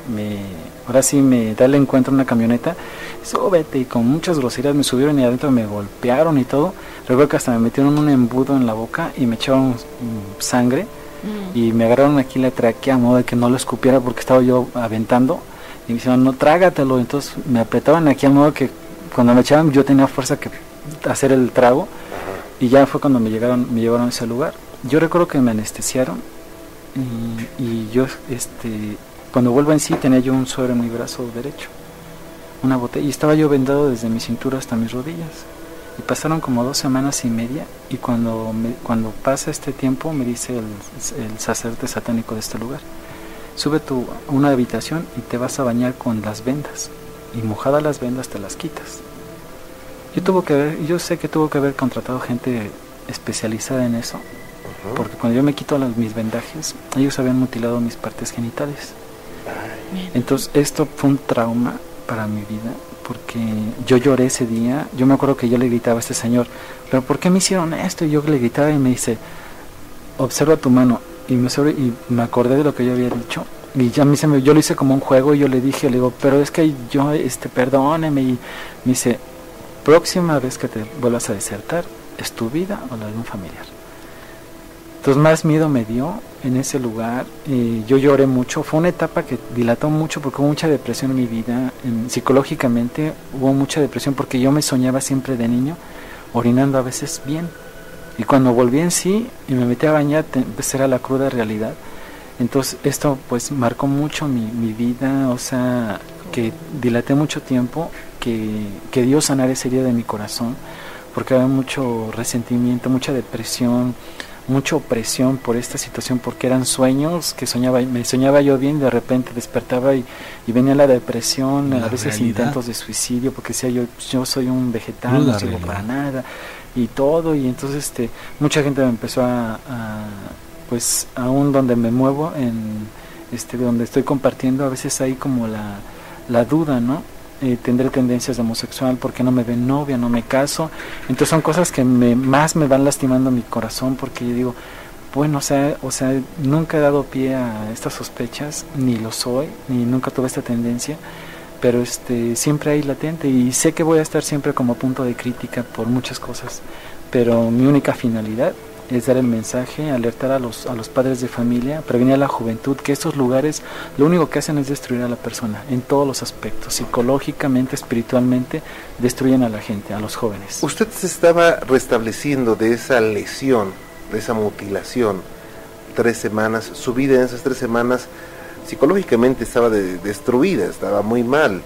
ahora sí me da el encuentro una camioneta, súbete, y con muchas groserías me subieron y adentro me golpearon y todo. Recuerdo que hasta me metieron un embudo en la boca y me echaron sangre, y me agarraron aquí la tráquea a modo de que no lo escupiera porque estaba yo aventando, y me dijeron, no, trágatelo. Entonces me apretaban aquí a modo que cuando me echaban yo tenía fuerza que hacer el trago. Y ya fue cuando me llevaron a ese lugar. Yo recuerdo que me anestesiaron, y yo cuando vuelvo en sí tenía yo un suero en mi brazo derecho, una botella, y estaba yo vendado desde mi cintura hasta mis rodillas, y pasaron como 2 semanas y media, y cuando pasa este tiempo me dice el sacerdote satánico de este lugar, sube a una habitación y te vas a bañar con las vendas, y mojadas las vendas te las quitas. Yo sé que tuvo que haber contratado gente especializada en eso, porque cuando yo me quito mis vendajes, ellos habían mutilado mis partes genitales. Entonces esto fue un trauma para mi vida, porque yo lloré ese día. Yo me acuerdo que yo le gritaba a este señor, pero ¿por qué me hicieron esto? Y yo le gritaba y me dice, observa tu mano. Y me acordé de lo que yo había dicho. Y ya yo lo hice como un juego y yo le digo, pero es que yo, perdóneme. Y me dice, próxima vez que te vuelvas a desertar, ¿es tu vida o la de un familiar? Entonces más miedo me dio en ese lugar. Yo lloré mucho. Fue una etapa que dilató mucho porque hubo mucha depresión en mi vida. Psicológicamente hubo mucha depresión porque yo me soñaba siempre de niño orinando a veces bien. Y cuando volví en sí y me metí a bañar, era la cruda realidad. Entonces esto pues marcó mucho mi vida, o sea, que dilaté mucho tiempo, que Dios sanara esa herida de mi corazón, porque había mucho resentimiento, mucha depresión, mucha opresión por esta situación, porque eran sueños que me soñaba yo bien, de repente despertaba y venía la depresión, a veces realidad. Intentos de suicidio, porque decía yo soy un vegetal, no sirvo para nada, y todo, y entonces mucha gente me empezó pues aún donde me muevo, donde estoy compartiendo, a veces hay como la duda, ¿no? Tendré tendencias de homosexual, porque no me ven novia, no me caso. Entonces son cosas que más me van lastimando mi corazón, porque yo digo, bueno, o sea, nunca he dado pie a estas sospechas, ni lo soy, ni nunca tuve esta tendencia, pero siempre hay latente, y sé que voy a estar siempre como punto de crítica por muchas cosas, pero mi única finalidad es dar el mensaje, alertar a los padres de familia, prevenir a la juventud, que estos lugares lo único que hacen es destruir a la persona en todos los aspectos, psicológicamente, espiritualmente, destruyen a la gente, a los jóvenes. Usted se estaba restableciendo de esa lesión, de esa mutilación, 3 semanas, su vida en esas 3 semanas psicológicamente estaba destruida, estaba muy mal.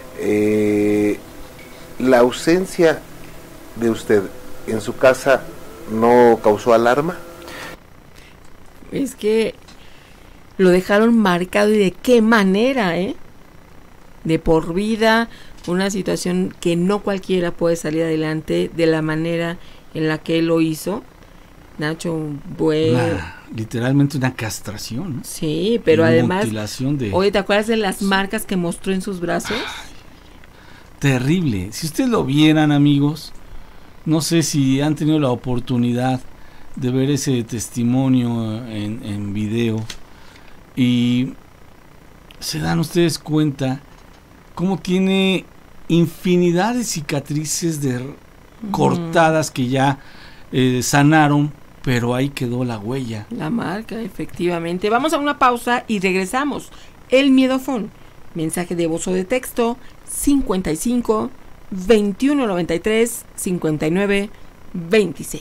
La ausencia de usted en su casa ¿no causó alarma? Es que lo dejaron marcado, y de qué manera, de por vida, una situación que no cualquiera puede salir adelante de la manera en la que él lo hizo. Nacho, literalmente una castración, ¿no? Sí, pero además, oye, ¿te acuerdas de las marcas que mostró en sus brazos? Terrible. Si ustedes lo vieran, amigos, no sé si han tenido la oportunidad de ver ese testimonio en video, y se dan ustedes cuenta cómo tiene infinidad de cicatrices cortadas que ya sanaron, pero ahí quedó la huella. La marca, efectivamente. Vamos a una pausa y regresamos. El Miedofón. Mensaje de voz o de texto 55 2193 59 26.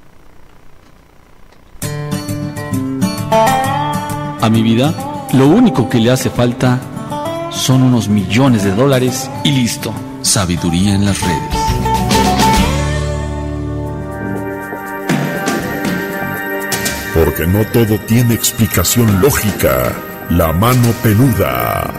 A mi vida, lo único que le hace falta son unos millones de dólares y listo. Sabiduría en las redes. Porque no todo tiene explicación lógica. La mano peluda.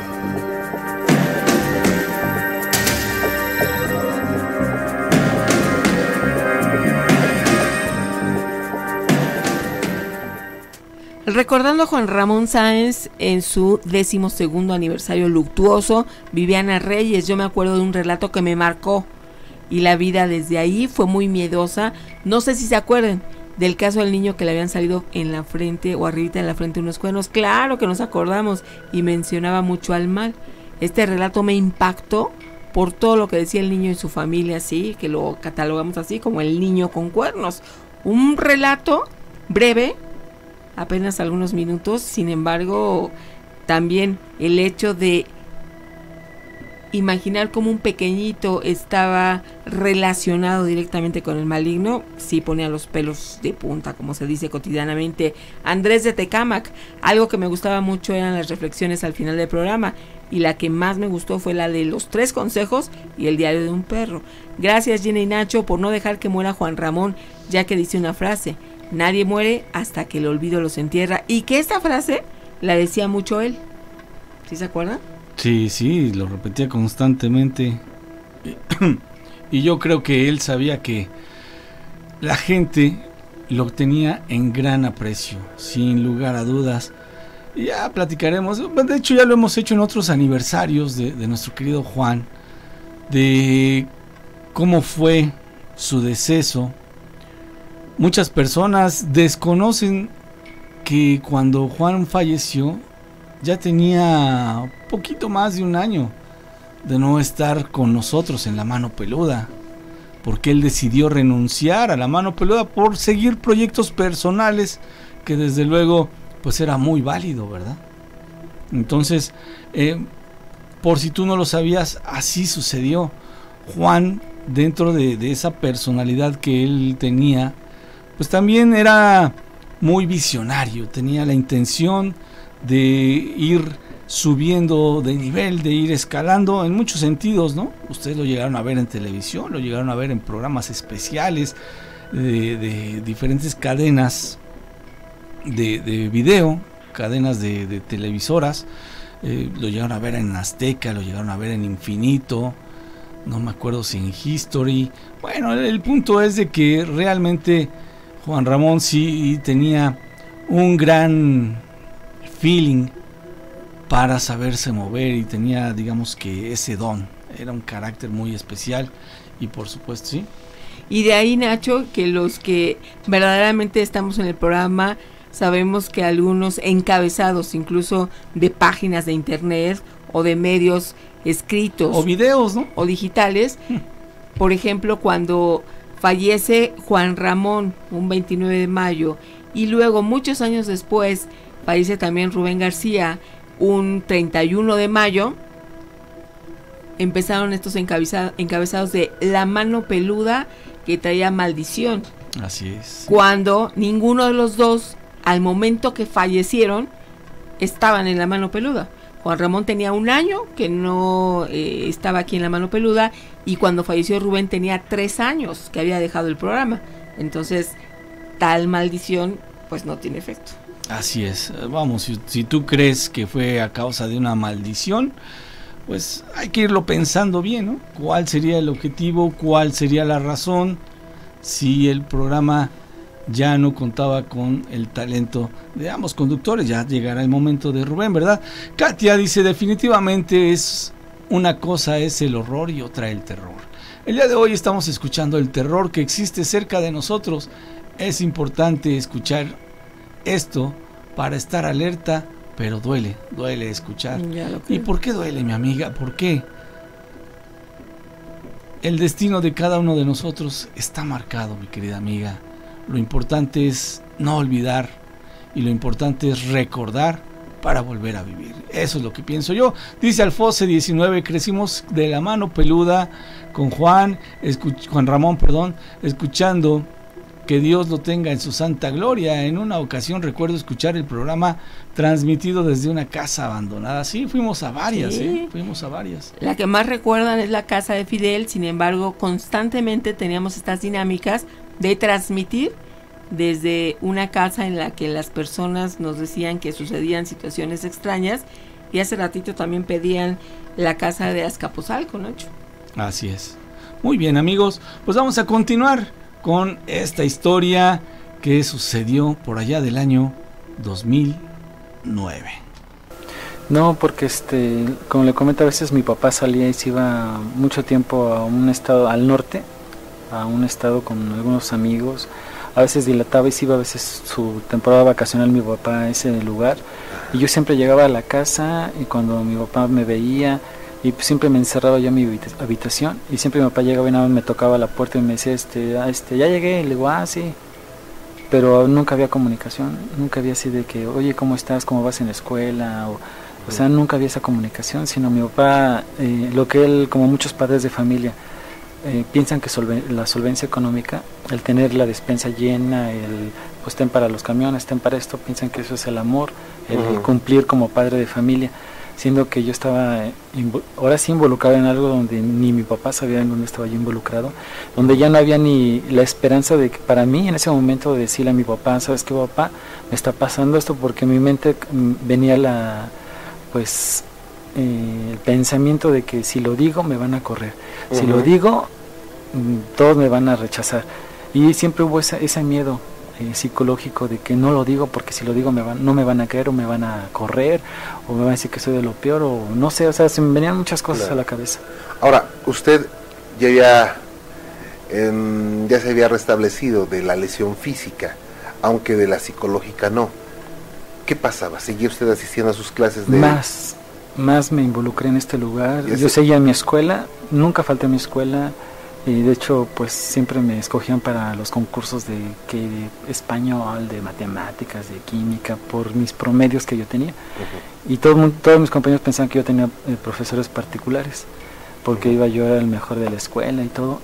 Recordando a Juan Ramón Sáenz en su 12º aniversario luctuoso, Viviana Reyes, yo me acuerdo de un relato que me marcó, y la vida desde ahí fue muy miedosa. No sé si se acuerdan del caso del niño que le habían salido en la frente o arribita en la frente unos cuernos. Claro que nos acordamos, y mencionaba mucho al mal. Este relato me impactó por todo lo que decía el niño y su familia, así que lo catalogamos así como el niño con cuernos. Un relato breve, apenas algunos minutos, sin embargo, también el hecho de imaginar cómo un pequeñito estaba relacionado directamente con el maligno, sí ponía los pelos de punta, como se dice cotidianamente. Andrés de Tecámac, algo que me gustaba mucho eran las reflexiones al final del programa, y la que más me gustó fue la de los 3 consejos y el diario de un perro. Gracias, Gina y Nacho, por no dejar que muera Juan Ramón, ya que dice una frase: nadie muere hasta que el olvido los entierra, y que esta frase la decía mucho él. ¿Sí se acuerdan? Sí, lo repetía constantemente. Y yo creo que él sabía que la gente lo tenía en gran aprecio, sin lugar a dudas. Ya platicaremos, de hecho ya lo hemos hecho en otros aniversarios de nuestro querido Juan, de cómo fue su deceso. Muchas personas desconocen que cuando Juan falleció ya tenía poquito más de un año de no estar con nosotros en La Mano Peluda, porque él decidió renunciar a La Mano Peluda por seguir proyectos personales, que desde luego pues era muy válido, ¿verdad? Entonces, por si tú no lo sabías, así sucedió. Juan, dentro de esa personalidad que él tenía, pues también era muy visionario, tenía la intención de ir subiendo de nivel, de ir escalando en muchos sentidos, ¿no? Ustedes lo llegaron a ver en televisión, lo llegaron a ver en programas especiales de diferentes cadenas de video, cadenas de televisoras, lo llegaron a ver en Azteca, lo llegaron a ver en Infinito, no me acuerdo si en History. Bueno, el punto es de que realmente Juan Ramón sí tenía un gran feeling para saberse mover y tenía, digamos que ese don, era un carácter muy especial y por supuesto sí. Y de ahí, Nacho, que los que verdaderamente estamos en el programa sabemos que algunos encabezados incluso de páginas de internet o de medios escritos o videos, ¿no? O digitales, por ejemplo, cuando fallece Juan Ramón un 29 de mayo y luego muchos años después fallece también Rubén García un 31 de mayo, empezaron estos encabezados de La Mano Peluda que traía maldición. Así es. Cuando ninguno de los dos, al momento que fallecieron, estaban en La Mano Peluda. Juan Ramón tenía un año que no estaba aquí en La Mano Peluda, y cuando falleció Rubén tenía 3 años que había dejado el programa. Entonces, tal maldición pues no tiene efecto. Así es. Vamos, si tú crees que fue a causa de una maldición, pues hay que irlo pensando bien, ¿no? ¿Cuál sería el objetivo? ¿Cuál sería la razón? Si el programa ya no contaba con el talento de ambos conductores, ya llegará el momento de Rubén, ¿verdad? Katia dice, definitivamente es una cosa es el horror y otra el terror. El día de hoy estamos escuchando el terror que existe cerca de nosotros. Es importante escuchar esto para estar alerta, pero duele escuchar. ¿Y por qué duele, mi amiga? ¿Por qué? El destino de cada uno de nosotros está marcado, mi querida amiga. Lo importante es no olvidar y lo importante es recordar para volver a vivir. Eso es lo que pienso yo. Dice Alfose 19, crecimos de La Mano Peluda con Juan Ramón, escuchando que Dios lo tenga en su santa gloria. En una ocasión recuerdo escuchar el programa transmitido desde una casa abandonada. Sí, fuimos a varias, sí. Fuimos a varias. La que más recuerdan es la casa de Fidel. Sin embargo, constantemente teníamos estas dinámicas de transmitir desde una casa en la que las personas nos decían que sucedían situaciones extrañas, y hace ratito también pedían la casa de Azcapotzalco, Nacho. Así es. Muy bien, amigos, pues vamos a continuar con esta historia que sucedió por allá del año 2009. No, porque como le comento, a veces mi papá salía y se iba mucho tiempo a un estado al norte, a un estado con algunos amigos. A veces dilataba y se iba a veces su temporada vacacional mi papá a ese lugar, y yo siempre llegaba a la casa, y cuando mi papá me veía, y pues siempre me encerraba yo en mi habitación, y siempre mi papá llegaba y nada más me tocaba la puerta y me decía, ya llegué, y le digo, sí, pero nunca había comunicación, nunca había así de que, oye, ¿cómo estás? ¿Cómo vas en la escuela? O sea, nunca había esa comunicación, sino mi papá, lo que él, como muchos padres de familia, piensan que la solvencia económica, el tener la despensa llena, pues ten para los camiones, ten para esto, piensan que eso es el amor, el cumplir como padre de familia, siendo que yo estaba ahora sí involucrado en algo donde ni mi papá sabía en dónde estaba yo involucrado, donde ya no había ni la esperanza de que para mí en ese momento de decirle a mi papá, ¿sabes qué, papá? Me está pasando esto, porque en mi mente venía el pensamiento de que si lo digo me van a correr, si lo digo todos me van a rechazar, y siempre hubo ese miedo psicológico de que no lo digo porque si lo digo no me van a creer o me van a correr o me van a decir que soy de lo peor o no sé, o sea, se me venían muchas cosas a la cabeza. Ahora, usted ya se había restablecido de la lesión física, aunque de la psicológica no. ¿Qué pasaba? ¿Seguía usted asistiendo a sus clases de...? Más me involucré en este lugar. Yo seguía en mi escuela, nunca falté a mi escuela. Y de hecho, pues siempre me escogían para los concursos de español, de matemáticas, de química, por mis promedios que yo tenía. Y todos mis compañeros pensaban que yo tenía profesores particulares, porque iba yo era el mejor de la escuela y todo.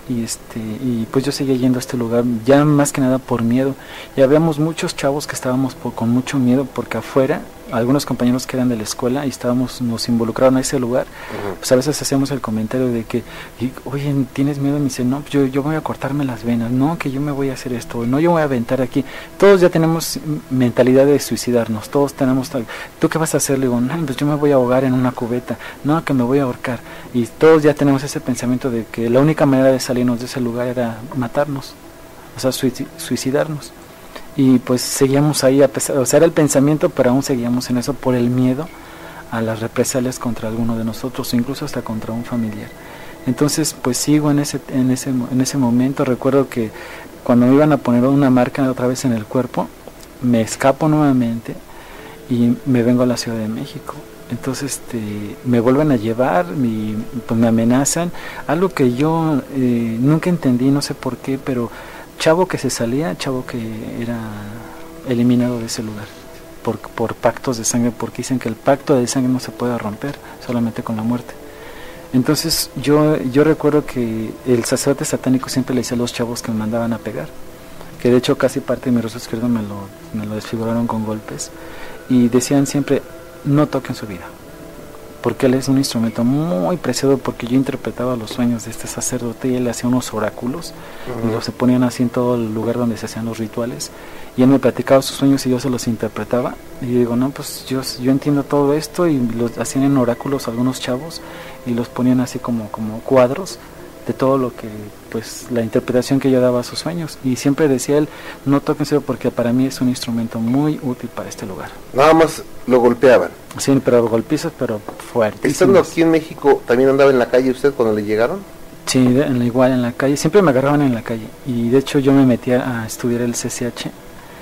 Y pues yo seguía yendo a este lugar, ya más que nada por miedo. Y habíamos muchos chavos que estábamos con mucho miedo, porque afuera, algunos compañeros que eran de la escuela y nos involucraron a ese lugar, pues a veces hacíamos el comentario de que, oye, ¿tienes miedo? Y me dice, no, pues yo voy a cortarme las venas, no, que yo me voy a hacer esto, no, yo voy a aventar aquí. Todos ya tenemos mentalidad de suicidarnos, todos tenemos, ¿tú qué vas a hacer? Le digo, no, pues yo me voy a ahogar en una cubeta, no, que me voy a ahorcar. Y todos ya tenemos ese pensamiento de que la única manera de salirnos de ese lugar era matarnos, o sea, suicidarnos. Y pues seguíamos ahí, a pesar, o sea, era el pensamiento, pero aún seguíamos en eso por el miedo a las represalias contra alguno de nosotros, o incluso hasta contra un familiar. Entonces, pues sigo en ese momento. Recuerdo que cuando me iban a poner una marca otra vez en el cuerpo, me escapo nuevamente y me vengo a la Ciudad de México. Entonces me vuelven a llevar, pues me amenazan, algo que yo nunca entendí, no sé por qué, pero chavo que se salía, chavo que era eliminado de ese lugar por pactos de sangre, porque dicen que el pacto de sangre no se puede romper, solamente con la muerte. Entonces yo recuerdo que el sacerdote satánico siempre le decía a los chavos que me mandaban a pegar, que de hecho casi parte de mi rostro izquierdo me lo desfiguraron con golpes, y decían siempre, no toquen su vida, porque él es un instrumento muy preciado, porque yo interpretaba los sueños de este sacerdote y él hacía unos oráculos y los se ponían así en todo el lugar donde se hacían los rituales, y él me platicaba sus sueños y yo se los interpretaba, y yo digo, no, pues yo entiendo todo esto, y los hacían en oráculos algunos chavos y los ponían así como cuadros de todo lo que, pues la interpretación que yo daba a sus sueños, y siempre decía él, no tóquenselo porque para mí es un instrumento muy útil para este lugar. Nada más lo golpeaban. Sí, pero golpizos, pero fuertísimos. Estando aquí en México, ¿también andaba en la calle usted cuando le llegaron? Sí, igual en la calle, siempre me agarraban en la calle, y de hecho yo me metí a estudiar el CCH,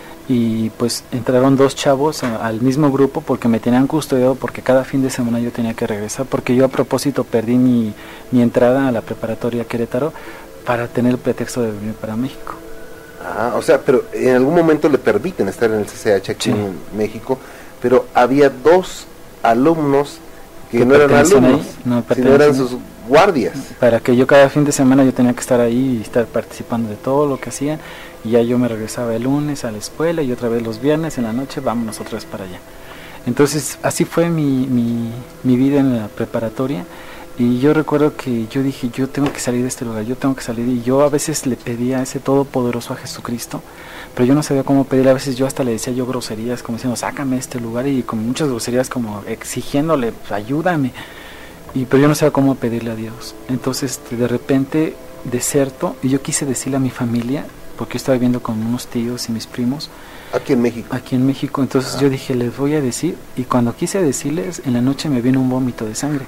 y pues entraron 2 chavos al mismo grupo porque me tenían custodiado, porque cada fin de semana yo tenía que regresar, porque yo a propósito perdí mi entrada a la preparatoria Querétaro para tener el pretexto de venir para México. Ah, o sea, pero en algún momento le permiten estar en el CCH aquí en México, pero había 2 alumnos que no eran alumnos, sino eran sus guardias. Para que yo cada fin de semana yo tenía que estar ahí y estar participando de todo lo que hacían, y ya yo me regresaba el lunes a la escuela y otra vez los viernes en la noche vámonos otra vez para allá. Entonces así fue mi vida en la preparatoria, y yo recuerdo que yo dije, yo tengo que salir de este lugar, yo tengo que salir, y yo a veces le pedía a ese todopoderoso a Jesucristo, pero yo no sabía cómo pedir. A veces yo hasta le decía yo groserías como diciendo, sácame de este lugar, y con muchas groserías como exigiéndole, ayúdame, pero yo no sabía cómo pedirle a Dios. Entonces de repente deserto, y yo quise decirle a mi familia, porque yo estaba viviendo con unos tíos y mis primos aquí en México. Entonces yo dije, les voy a decir, y cuando quise decirles, en la noche me vino un vómito de sangre.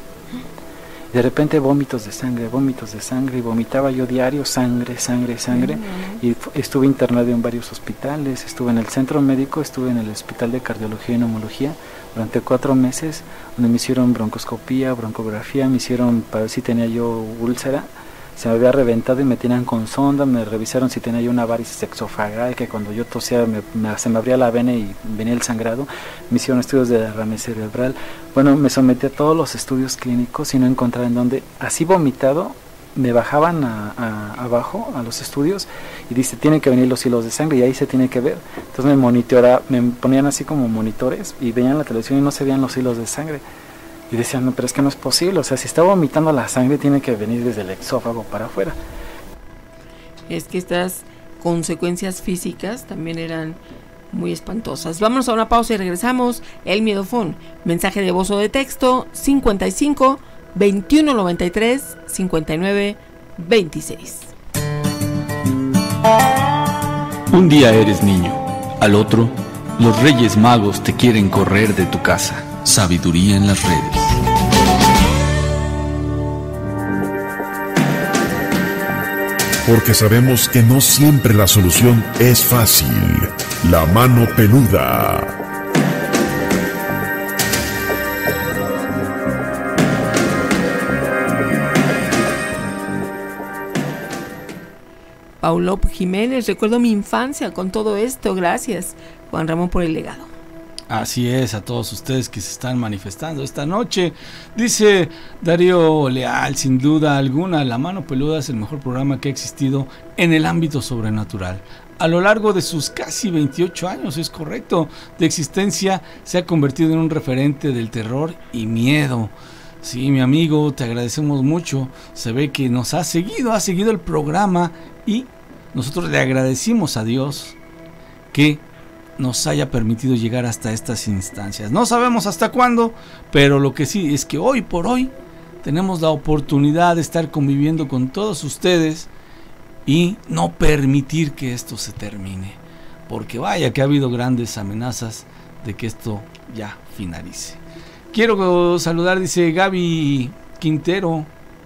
De repente vómitos de sangre, y vomitaba yo diario sangre, y estuve internado en varios hospitales, estuve en el centro médico, estuve en el hospital de cardiología y neumología durante 4 meses, donde me hicieron broncoscopía, broncografía, me hicieron para ver si tenía yo úlcera, se me había reventado y me tenían con sonda, me revisaron si tenía yo una varices exofagal, que cuando yo tosía se me abría la vena y venía el sangrado, me hicieron estudios de derrame cerebral. Bueno, me sometí a todos los estudios clínicos y no encontraba en dónde. Así vomitado, me bajaban abajo a los estudios y dice, tienen que venir los hilos de sangre y ahí se tiene que ver. Entonces me ponían así como monitores y veían la televisión y no se veían los hilos de sangre. Y decían, no, pero es que no es posible, o sea, si está vomitando la sangre tiene que venir desde el exófago para afuera. Es que estas consecuencias físicas también eran muy espantosas. Vámonos a una pausa y regresamos. El Miedofón, mensaje de voz o de texto 55 21 93 59 26. Un día eres niño, al otro, los Reyes Magos te quieren correr de tu casa. Sabiduría en las redes. Porque sabemos que no siempre la solución es fácil. La mano peluda. Paulo Jiménez, recuerdo mi infancia con todo esto, gracias Juan Ramón por el legado. Así es, a todos ustedes que se están manifestando esta noche. Dice Darío Leal, sin duda alguna, La Mano Peluda es el mejor programa que ha existido en el ámbito sobrenatural. A lo largo de sus casi 28 años, es correcto, de existencia, se ha convertido en un referente del terror y miedo. Sí, mi amigo, te agradecemos mucho. Se ve que nos ha seguido el programa y nosotros le agradecimos a Dios que nos haya permitido llegar hasta estas instancias. No sabemos hasta cuándo, pero lo que sí es que hoy por hoy tenemos la oportunidad de estar conviviendo con todos ustedes y no permitir que esto se termine, porque vaya que ha habido grandes amenazas de que esto ya finalice. Quiero saludar, dice Gaby Quintero.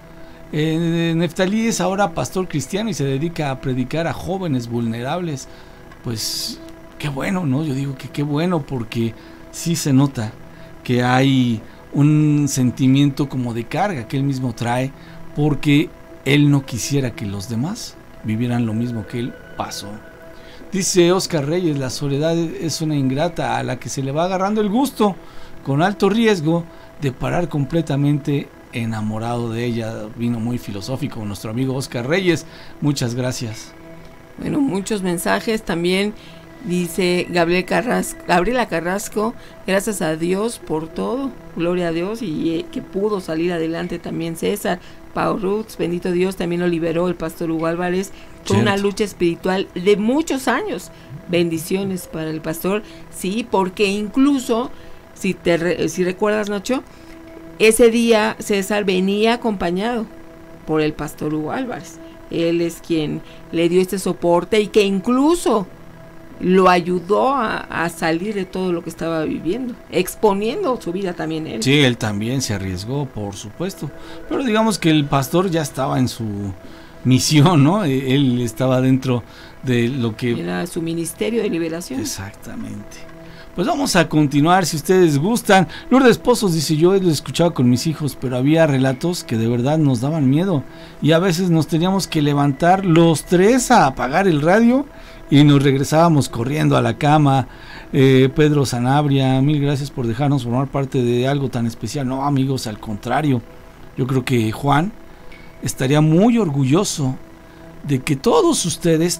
Neftalí es ahora pastor cristiano y se dedica a predicar a jóvenes vulnerables. Pues qué bueno, ¿no? Yo digo que qué bueno, porque sí se nota que hay un sentimiento como de carga que él mismo trae, porque él no quisiera que los demás vivieran lo mismo que él pasó. Dice Oscar Reyes, la soledad es una ingrata a la que se le va agarrando el gusto, con alto riesgo de parar completamente enamorado de ella. Vino muy filosófico nuestro amigo Oscar Reyes, muchas gracias. Bueno, muchos mensajes también. Dice Gabriela Carrasco, gracias a Dios por todo, gloria a Dios, y que pudo salir adelante también César. Pau Rutz, bendito Dios, también lo liberó el pastor Hugo Álvarez con una lucha espiritual de muchos años. Bendiciones para el pastor, sí, porque incluso, si recuerdas, Nacho, ese día César venía acompañado por el pastor Hugo Álvarez. Él es quien le dio este soporte y que incluso lo ayudó a salir de todo lo que estaba viviendo, exponiendo su vida también él. Sí, él también se arriesgó, por supuesto, pero digamos que el pastor ya estaba en su misión, ¿no? Él estaba dentro de lo que era su ministerio de liberación. Exactamente. Pues vamos a continuar, si ustedes gustan. Lourdes Pozos dice, yo lo escuchaba con mis hijos, pero había relatos que de verdad nos daban miedo, y a veces nos teníamos que levantar los tres a apagar el radio y nos regresábamos corriendo a la cama. Pedro Sanabria, mil gracias por dejarnos formar parte de algo tan especial. No, amigos, al contrario, yo creo que Juan estaría muy orgulloso de que todos ustedes,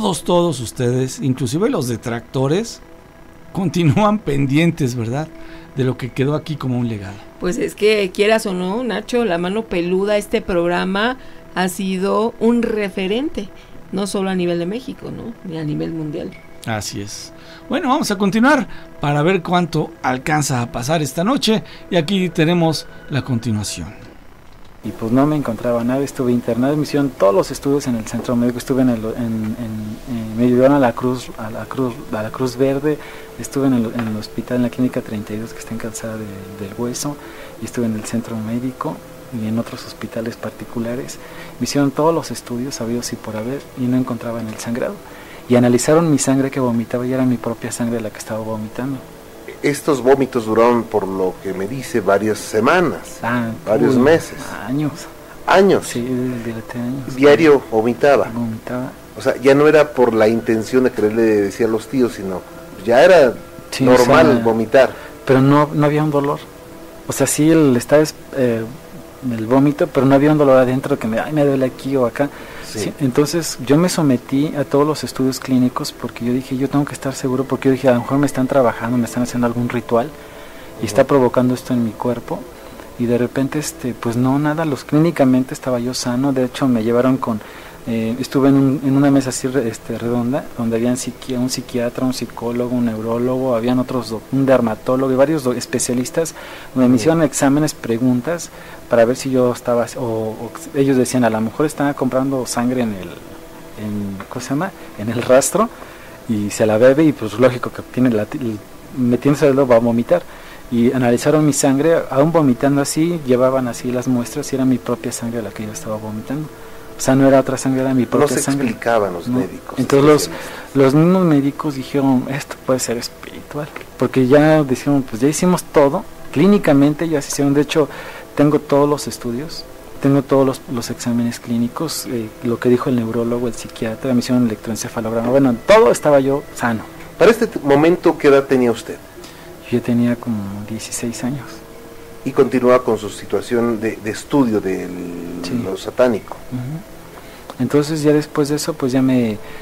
inclusive los detractores, continúan pendientes, ¿verdad?, de lo que quedó aquí como un legado. Pues es que, quieras o no, Nacho, La Mano Peluda, este programa ha sido un referente, no solo a nivel de México, ¿no?, ni a nivel mundial. Así es. Bueno, vamos a continuar para ver cuánto alcanza a pasar esta noche, y aquí tenemos la continuación. Y pues no me encontraba nada, estuve internado, me hicieron todos los estudios en el centro médico, estuve me llevaron a la Cruz Verde, estuve en el hospital, en la clínica 32 que está en Calzada del Hueso, y estuve en el centro médico y en otros hospitales particulares. Me hicieron todos los estudios habidos y por haber y no encontraban el sangrado, y analizaron mi sangre que vomitaba y era mi propia sangre la que estaba vomitando. Estos vómitos duraron, por lo que me dice, varias semanas, varios meses. Años. Sí, años. Diario vomitaba. O sea, ya no era por la intención de quererle decir a los tíos, sino ya era normal vomitar. Pero no había un dolor. O sea, sí estaba el vómito, pero no había un dolor adentro que me duele aquí o acá. Sí. Entonces yo me sometí a todos los estudios clínicos porque yo dije, yo tengo que estar seguro, porque yo dije, a lo mejor me están trabajando, me están haciendo algún ritual y está provocando esto en mi cuerpo. Y de repente, pues no, nada, clínicamente estaba yo sano. De hecho me llevaron estuve en una mesa así redonda, donde había un psiquiatra, un psicólogo, un neurólogo, habían un dermatólogo y varios especialistas, donde me hicieron exámenes, preguntas, para ver si yo estaba, o ellos decían, a lo mejor están comprando sangre ¿cómo se llama?, en el rastro, y se la bebe y pues lógico que tiene metiéndoselo va a vomitar. Y analizaron mi sangre, aún vomitando así, llevaban así las muestras y era mi propia sangre la que yo estaba vomitando. O sea, no era otra sangre, era mi propia sangre. No se explicaban los médicos. Entonces los mismos médicos dijeron, esto puede ser espiritual. Porque ya dijeron, pues ya hicimos todo, clínicamente ya se hicieron. De hecho, tengo todos los estudios, tengo todos los exámenes clínicos, lo que dijo el neurólogo, el psiquiatra, me hicieron electroencefalograma. Bueno, todo estaba yo sano. Para este momento, ¿qué edad tenía usted? Yo tenía como 16 años. Y continuaba con su situación de estudio de lo satánico. Entonces ya después de eso, pues ya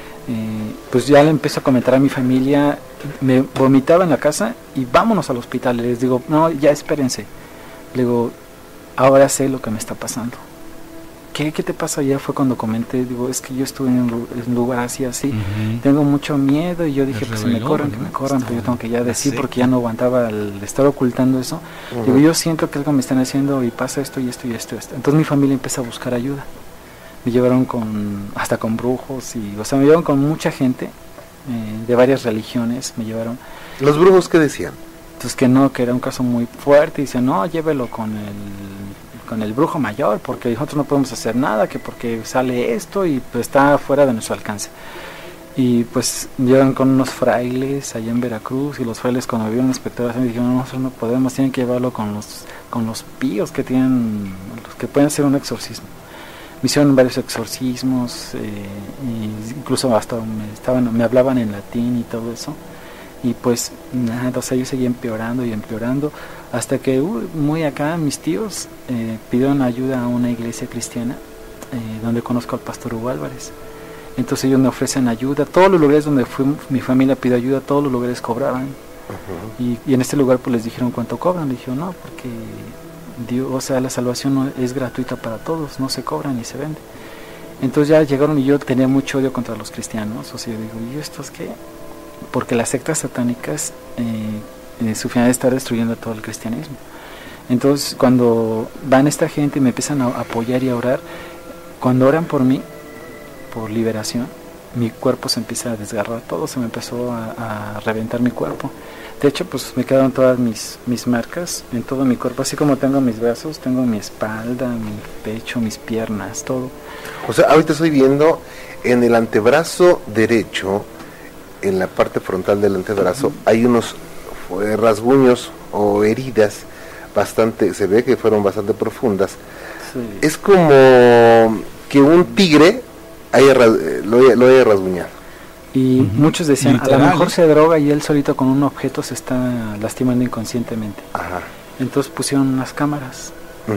pues ya le empiezo a comentar a mi familia, me vomitaba en la casa y vámonos al hospital. Les digo, no, ya espérense. Le digo, ahora sé lo que me está pasando. ¿Qué te pasa? Ya fue cuando comenté, digo, es que yo estuve en un lugar así, tengo mucho miedo, y yo dije, pues si me corran, que me corran, pero yo tengo que ya decir, porque ya no aguantaba el estar ocultando eso. Digo, yo siento que algo me están haciendo y pasa esto y esto y esto. Entonces mi familia empieza a buscar ayuda. Me llevaron hasta con brujos, me llevaron con mucha gente de varias religiones, me llevaron. ¿Los brujos qué decían? Entonces que no, que era un caso muy fuerte, y decían, no, llévelo con el brujo mayor, porque nosotros no podemos hacer nada, que porque sale esto y pues está fuera de nuestro alcance. Y pues llegan con unos frailes allá en Veracruz, y los frailes cuando vieron inspectores me dijeron, no, nosotros no podemos, tienen que llevarlo con los píos que tienen, los que pueden hacer un exorcismo. Me hicieron varios exorcismos, incluso hasta me hablaban en latín y todo eso. Y pues nada, o sea, yo seguía empeorando y empeorando, hasta que muy acá mis tíos pidieron ayuda a una iglesia cristiana donde conozco al pastor Hugo Álvarez. Entonces ellos me ofrecen ayuda. Todos los lugares donde mi familia pidió ayuda, todos los lugares cobraban. Y en este lugar pues les dijeron cuánto cobran. Le dijeron, no, porque Dios, o sea, la salvación no es gratuita para todos, no se cobra ni se vende. Entonces ya llegaron, y yo tenía mucho odio contra los cristianos. O sea, yo digo, ¿y estos qué? Porque las sectas satánicas su finalidad es estar destruyendo todo el cristianismo. Entonces cuando van esta gente y me empiezan a apoyar y a orar, cuando oran por mí, por liberación, mi cuerpo se empieza a desgarrar todo, se me empezó a reventar mi cuerpo. De hecho, pues me quedaron todas mis marcas en todo mi cuerpo, así como tengo mis brazos, tengo mi espalda, mi pecho, mis piernas, todo. O sea, ahorita estoy viendo en el antebrazo derecho, en la parte frontal del antebrazo, hay unos rasguños o heridas se ve que fueron bastante profundas. Sí. Es como que un tigre lo haya rasguñado. Y muchos decían, literal, a lo mejor se droga y él solito con un objeto se está lastimando inconscientemente. Ajá. Entonces pusieron unas cámaras.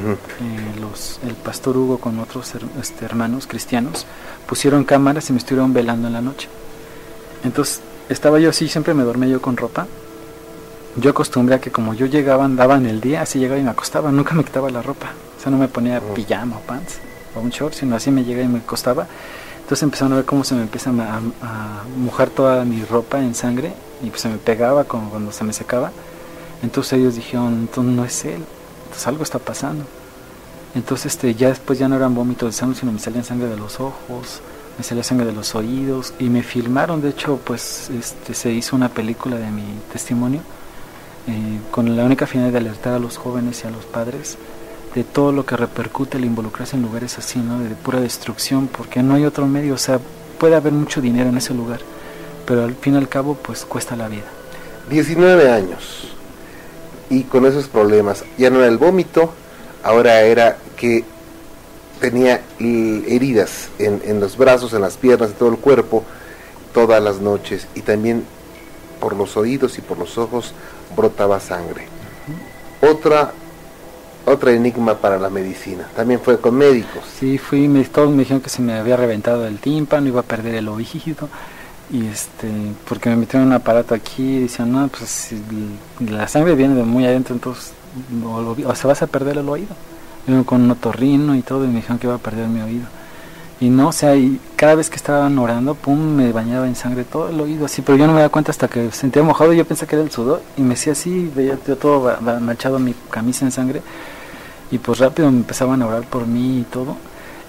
El pastor Hugo con otros hermanos cristianos pusieron cámaras y me estuvieron velando en la noche. Entonces estaba yo así, siempre me dormía yo con ropa. Yo acostumbré a que como yo llegaba, andaba en el día, así llegaba y me acostaba, nunca me quitaba la ropa. O sea, no me ponía pijama o pants o un short, sino así me llegaba y me acostaba. Entonces empezaron a ver cómo se me empieza a mojar toda mi ropa en sangre, y pues se me pegaba como cuando se me secaba. Entonces ellos dijeron, entonces no es él, entonces algo está pasando. Entonces ya después ya no eran vómitos de sangre, sino me salían sangre de los ojos, me salía sangre de los oídos, y me filmaron. De hecho, pues se hizo una película de mi testimonio, con la única finalidad de alertar a los jóvenes y a los padres de todo lo que repercute el involucrarse en lugares así, ¿no? De pura destrucción, porque no hay otro medio. O sea, puede haber mucho dinero en ese lugar, pero al fin y al cabo pues cuesta la vida. 19 años y con esos problemas, ya no era el vómito, ahora era que tenía heridas en los brazos, en las piernas, en todo el cuerpo, todas las noches, y también por los oídos y por los ojos brotaba sangre. Otra enigma para la medicina. También fue con médicos. Sí, todos me dijeron que se me había reventado el tímpano, iba a perder el oído, y porque me metieron un aparato aquí y decían, no, pues si la sangre viene de muy adentro, entonces o se vas a perder el oído. Yo con un otorrino y todo, y me dijeron que iba a perder mi oído. Y no, o sea, y cada vez que estaban orando, pum, me bañaba en sangre todo el oído, así, pero yo no me daba cuenta hasta que sentía mojado. Yo pensé que era el sudor, y me hacía así, veía yo todo manchado, mi camisa en sangre, y pues rápido me empezaban a orar por mí y todo.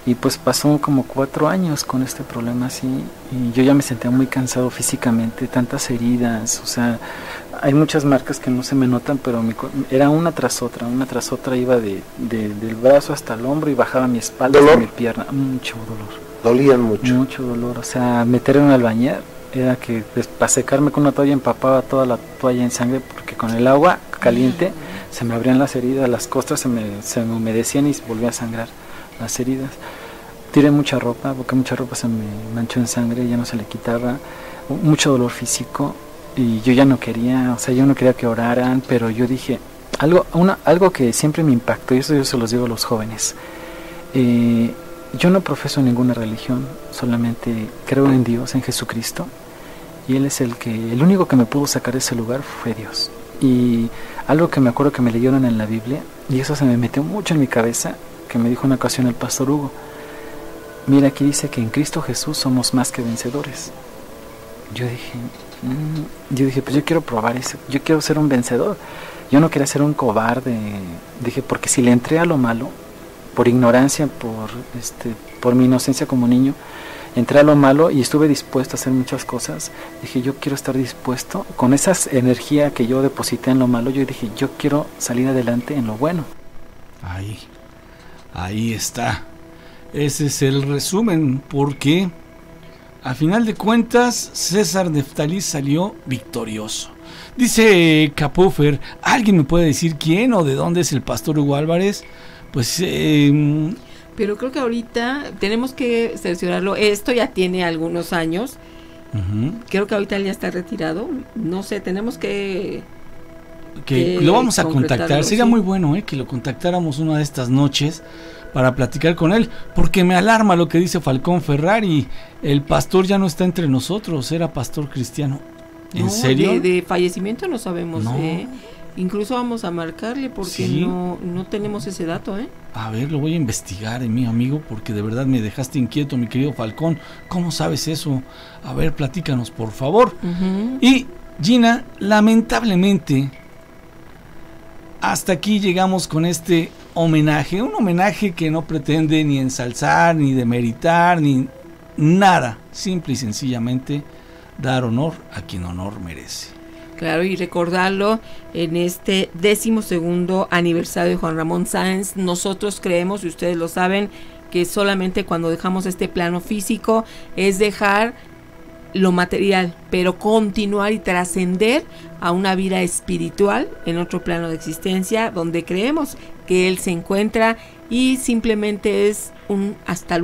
Y pues pasó como 4 años con este problema así, y yo ya me sentía muy cansado físicamente, tantas heridas, o sea, hay muchas marcas que no se me notan, pero era una tras otra, iba del brazo hasta el hombro y bajaba mi espalda hasta mi pierna, mucho dolor. ¿Dolían mucho? Mucho dolor, o sea, meterme al bañar, era que para secarme con una toalla empapaba toda la toalla en sangre, porque con el agua caliente se me abrían las heridas, las costras se me humedecían y volvía a sangrar las heridas. Tiré mucha ropa, porque mucha ropa se me manchó en sangre, ya no se le quitaba, mucho dolor físico, y yo ya no quería, o sea, yo no quería que oraran, pero yo dije, algo que siempre me impactó, y eso yo se los digo a los jóvenes, yo no profeso ninguna religión, solamente creo en Dios, en Jesucristo, y Él es el único que me pudo sacar de ese lugar fue Dios. Y algo que me acuerdo que me leyeron en la Biblia, y eso se me metió mucho en mi cabeza, que me dijo una ocasión el pastor Hugo, mira, aquí dice que en Cristo Jesús somos más que vencedores. Yo dije, pues yo quiero probar eso, yo quiero ser un vencedor, yo no quería ser un cobarde, dije, porque si le entré a lo malo, por ignorancia, por mi inocencia como niño, entré a lo malo y estuve dispuesto a hacer muchas cosas. Dije, yo quiero estar dispuesto, con esa energía que yo deposité en lo malo, yo dije, yo quiero salir adelante en lo bueno. Ahí está. Ese es el resumen, porque a final de cuentas César Neftalí salió victorioso. Dice Capuffer, ¿alguien me puede decir quién o de dónde es el pastor Hugo Álvarez? Pues pero creo que ahorita tenemos que cerciorarlo. Esto ya tiene algunos años. Creo que ahorita él ya está retirado. No sé, tenemos que lo vamos a contactar. Sería muy bueno que lo contactáramos una de estas noches para platicar con él, porque me alarma lo que dice Falcón Ferrari. El pastor ya no está entre nosotros, era pastor cristiano. ¿En serio? De fallecimiento no sabemos. No. Incluso vamos a marcarle porque no tenemos ese dato. A ver, lo voy a investigar, mi amigo, porque de verdad me dejaste inquieto, mi querido Falcón. ¿Cómo sabes eso? A ver, platícanos, por favor. Y Gina, lamentablemente, hasta aquí llegamos con este homenaje. Un homenaje que no pretende ni ensalzar, ni demeritar, ni nada. Simple y sencillamente dar honor a quien honor merece. Claro, y recordarlo en este 12º aniversario de Juan Ramón Sáenz. Nosotros creemos, y ustedes lo saben, que solamente cuando dejamos este plano físico es dejar lo material, pero continuar y trascender a una vida espiritual en otro plano de existencia donde creemos que él se encuentra, y simplemente es un hasta luego.